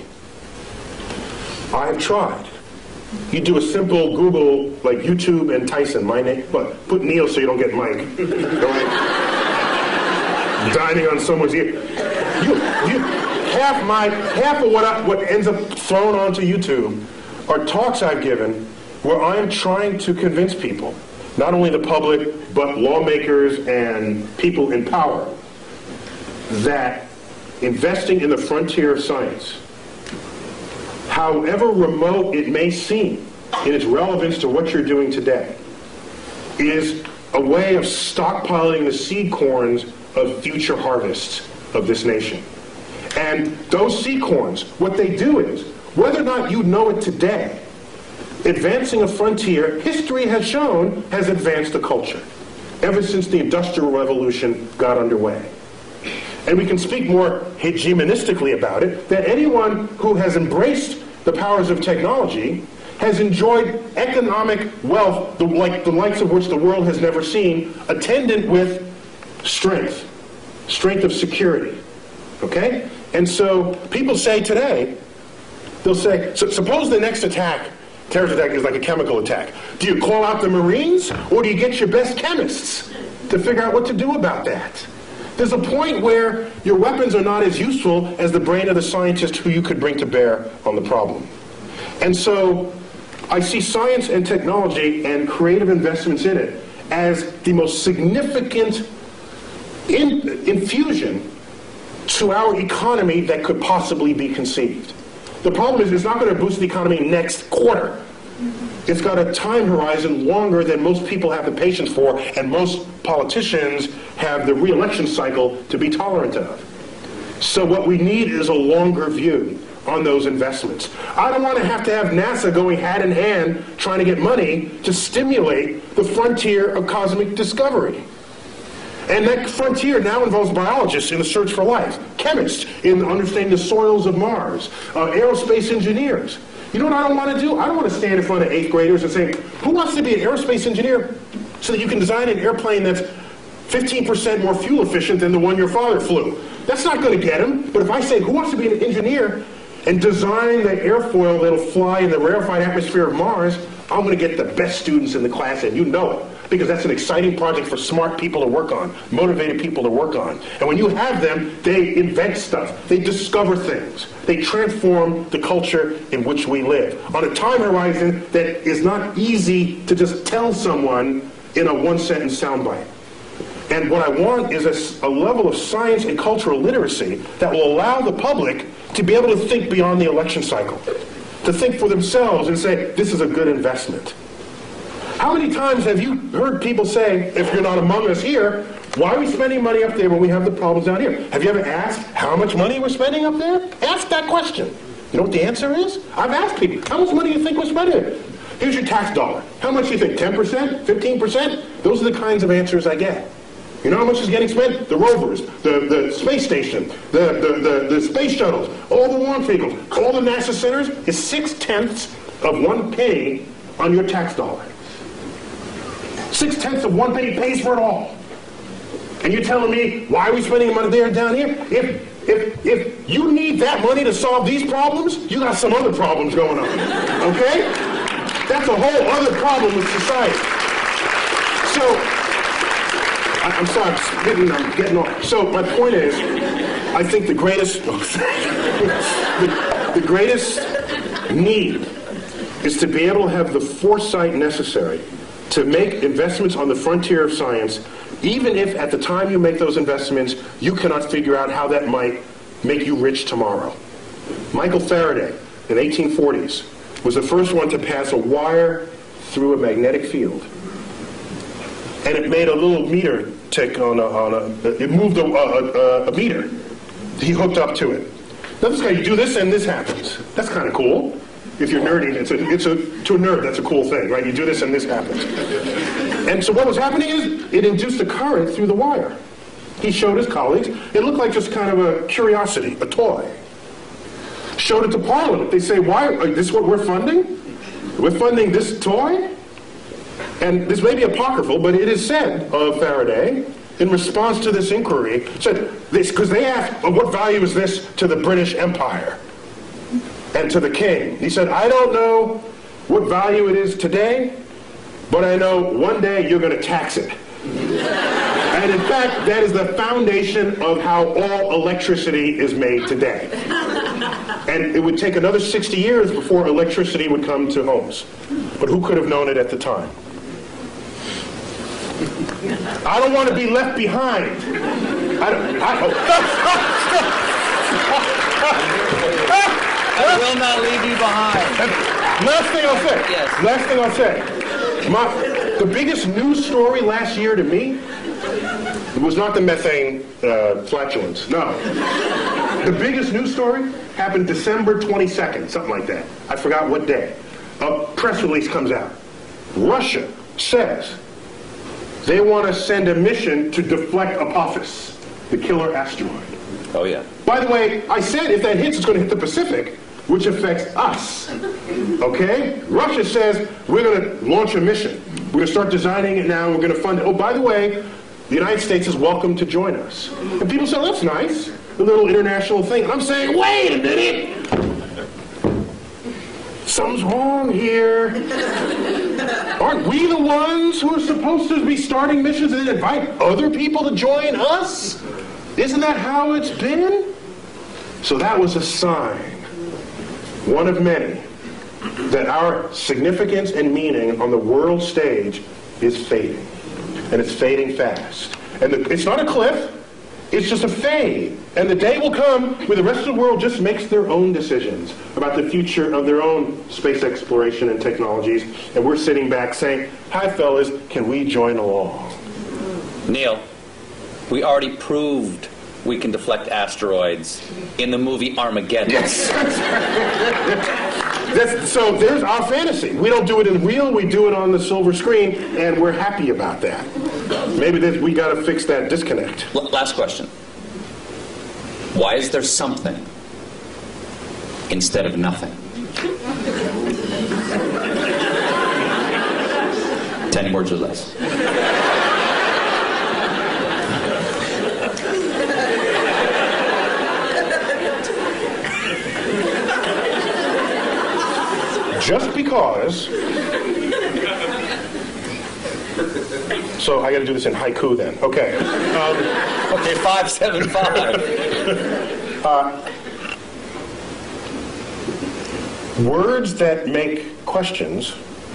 I have tried. You do a simple Google, like YouTube and Tyson, my name, but put Neil so you don't get Mike. All right? Dining on someone's ear. You, you, half my, half of what, I, what ends up thrown onto YouTube are talks I've given where I'm trying to convince people, not only the public, but lawmakers and people in power, that investing in the frontier of science, however remote it may seem in its relevance to what you're doing today, is a way of stockpiling the seed corns of future harvests of this nation. And those seed corns, what they do is, whether or not you know it today, advancing a frontier, history has shown, has advanced a culture ever since the Industrial Revolution got underway. And we can speak more hegemonistically about it, that anyone who has embraced the powers of technology has enjoyed economic wealth, the, like the likes of which the world has never seen, attendant with strength, strength of security, okay? And so people say today, they'll say, so suppose the next attack, terrorist attack, is like a chemical attack. Do you call out the Marines, or do you get your best chemists to figure out what to do about that? There's a point where your weapons are not as useful as the brain of the scientist who you could bring to bear on the problem. And so I see science and technology and creative investments in it as the most significant in, infusion to our economy that could possibly be conceived. The problem is it's not going to boost the economy next quarter. It's got a time horizon longer than most people have the patience for, and most politicians have the re-election cycle to be tolerant of. So what we need is a longer view on those investments. I don't want to have to have NASA going hand in hand trying to get money to stimulate the frontier of cosmic discovery. And that frontier now involves biologists in the search for life, chemists in understanding the soils of Mars, uh, aerospace engineers. You know what I don't want to do? I don't want to stand in front of eighth graders and say, who wants to be an aerospace engineer so that you can design an airplane that's fifteen percent more fuel efficient than the one your father flew? That's not going to get them. But if I say, who wants to be an engineer and design the airfoil that'll fly in the rarefied atmosphere of Mars, I'm going to get the best students in the class, and you know it. Because that's an exciting project for smart people to work on, motivated people to work on. And when you have them, they invent stuff. They discover things. They transform the culture in which we live on a time horizon that is not easy to just tell someone in a one-sentence soundbite. And what I want is a, a level of science and cultural literacy that will allow the public to be able to think beyond the election cycle, to think for themselves and say, this is a good investment. How many times have you heard people say, if you're not among us here, why are we spending money up there when we have the problems down here? Have you ever asked how much money we're spending up there? Ask that question. You know what the answer is? I've asked people, how much money do you think we're spending? Here's your tax dollar. How much do you think? ten percent? fifteen percent? Those are the kinds of answers I get. You know how much is getting spent? The rovers, the, the space station, the, the, the, the space shuttles, all the launch vehicles, all the NASA centers is six-tenths of one penny on your tax dollar. Six-tenths of one penny pays for it all. And you're telling me, why are we spending money there and down here? If, if, if you need that money to solve these problems, you got some other problems going on, okay? That's a whole other problem with society. So, I, I'm sorry, I'm, getting, I'm getting off. So my point is, I think the greatest, the, the greatest need is to be able to have the foresight necessary to make investments on the frontier of science, even if at the time you make those investments, you cannot figure out how that might make you rich tomorrow. Michael Faraday, in the eighteen forties, was the first one to pass a wire through a magnetic field. And it made a little meter tick on a, on a it moved a, a, a meter. He hooked up to it. Now this guy, you do this and this happens. That's kind of cool. If you're nerdy, it's a, it's a, to a nerd, that's a cool thing, right? You do this and this happens. And so what was happening is, it induced a current through the wire. He showed his colleagues. It looked like just kind of a curiosity, a toy. Showed it to Parliament. They say, why, is this what we're funding? We're funding this toy? And this may be apocryphal, but it is said of Faraday, in response to this inquiry, said this, because they asked, well, what value is this to the British Empire and to the king? He said, I don't know what value it is today, but I know one day you're going to tax it. And in fact, that is the foundation of how all electricity is made today. And it would take another sixty years before electricity would come to homes. But who could have known it at the time? I don't want to be left behind. I don't, I, oh. I will not leave you behind. Last thing I'll say. Yes. Last thing I'll say. My, the biggest news story last year to me was not the methane uh, flatulence. No. The biggest news story happened December twenty-second, something like that. I forgot what day. A press release comes out. Russia says they want to send a mission to deflect Apophis, the killer asteroid. Oh, yeah. By the way, I said if that hits, it's going to hit the Pacific, which affects us. Okay? Russia says we're going to launch a mission. We're going to start designing it now. We're going to fund it. Oh, by the way, the United States is welcome to join us. And people say, well, that's nice, a little international thing. And I'm saying, wait a minute. Something's wrong here. Aren't we the ones who are supposed to be starting missions and then invite other people to join us? Isn't that how it's been? So that was a sign, one of many, that our significance and meaning on the world stage is fading. And it's fading fast. And the, it's not a cliff, it's just a fade. And the day will come where the rest of the world just makes their own decisions about the future of their own space exploration and technologies. And we're sitting back saying, hi fellas, can we join along? Neil, we already proved we can deflect asteroids in the movie Armageddon. Yes. That's, so there's our fantasy. We don't do it in real, we do it on the silver screen, and we're happy about that. Maybe this, we got to fix that disconnect. L- last question. Why is there something instead of nothing? Ten words or less. Just because. So I got to do this in haiku then. Okay. Um, okay, five seven five. uh, words that make questions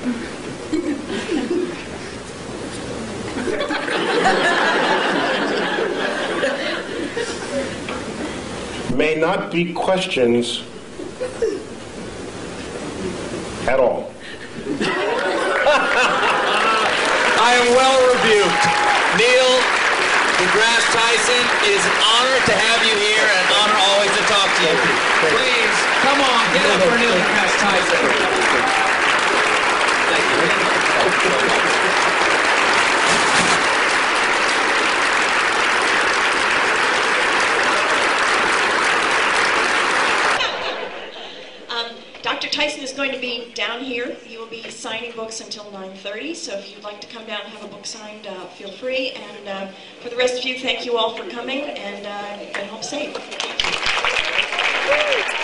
may not be questions at all. well rebuked. Neil deGrasse Tyson, it is an honor to have you here and an honor always to talk to you. Please, come on, get up for Neil deGrasse Tyson. Thank you. Doctor Tyson is going to be down here. He will be signing books until nine thirty, so if you'd like to come down and have a book signed, uh, feel free. And uh, for the rest of you, thank you all for coming, and, uh, and home safe.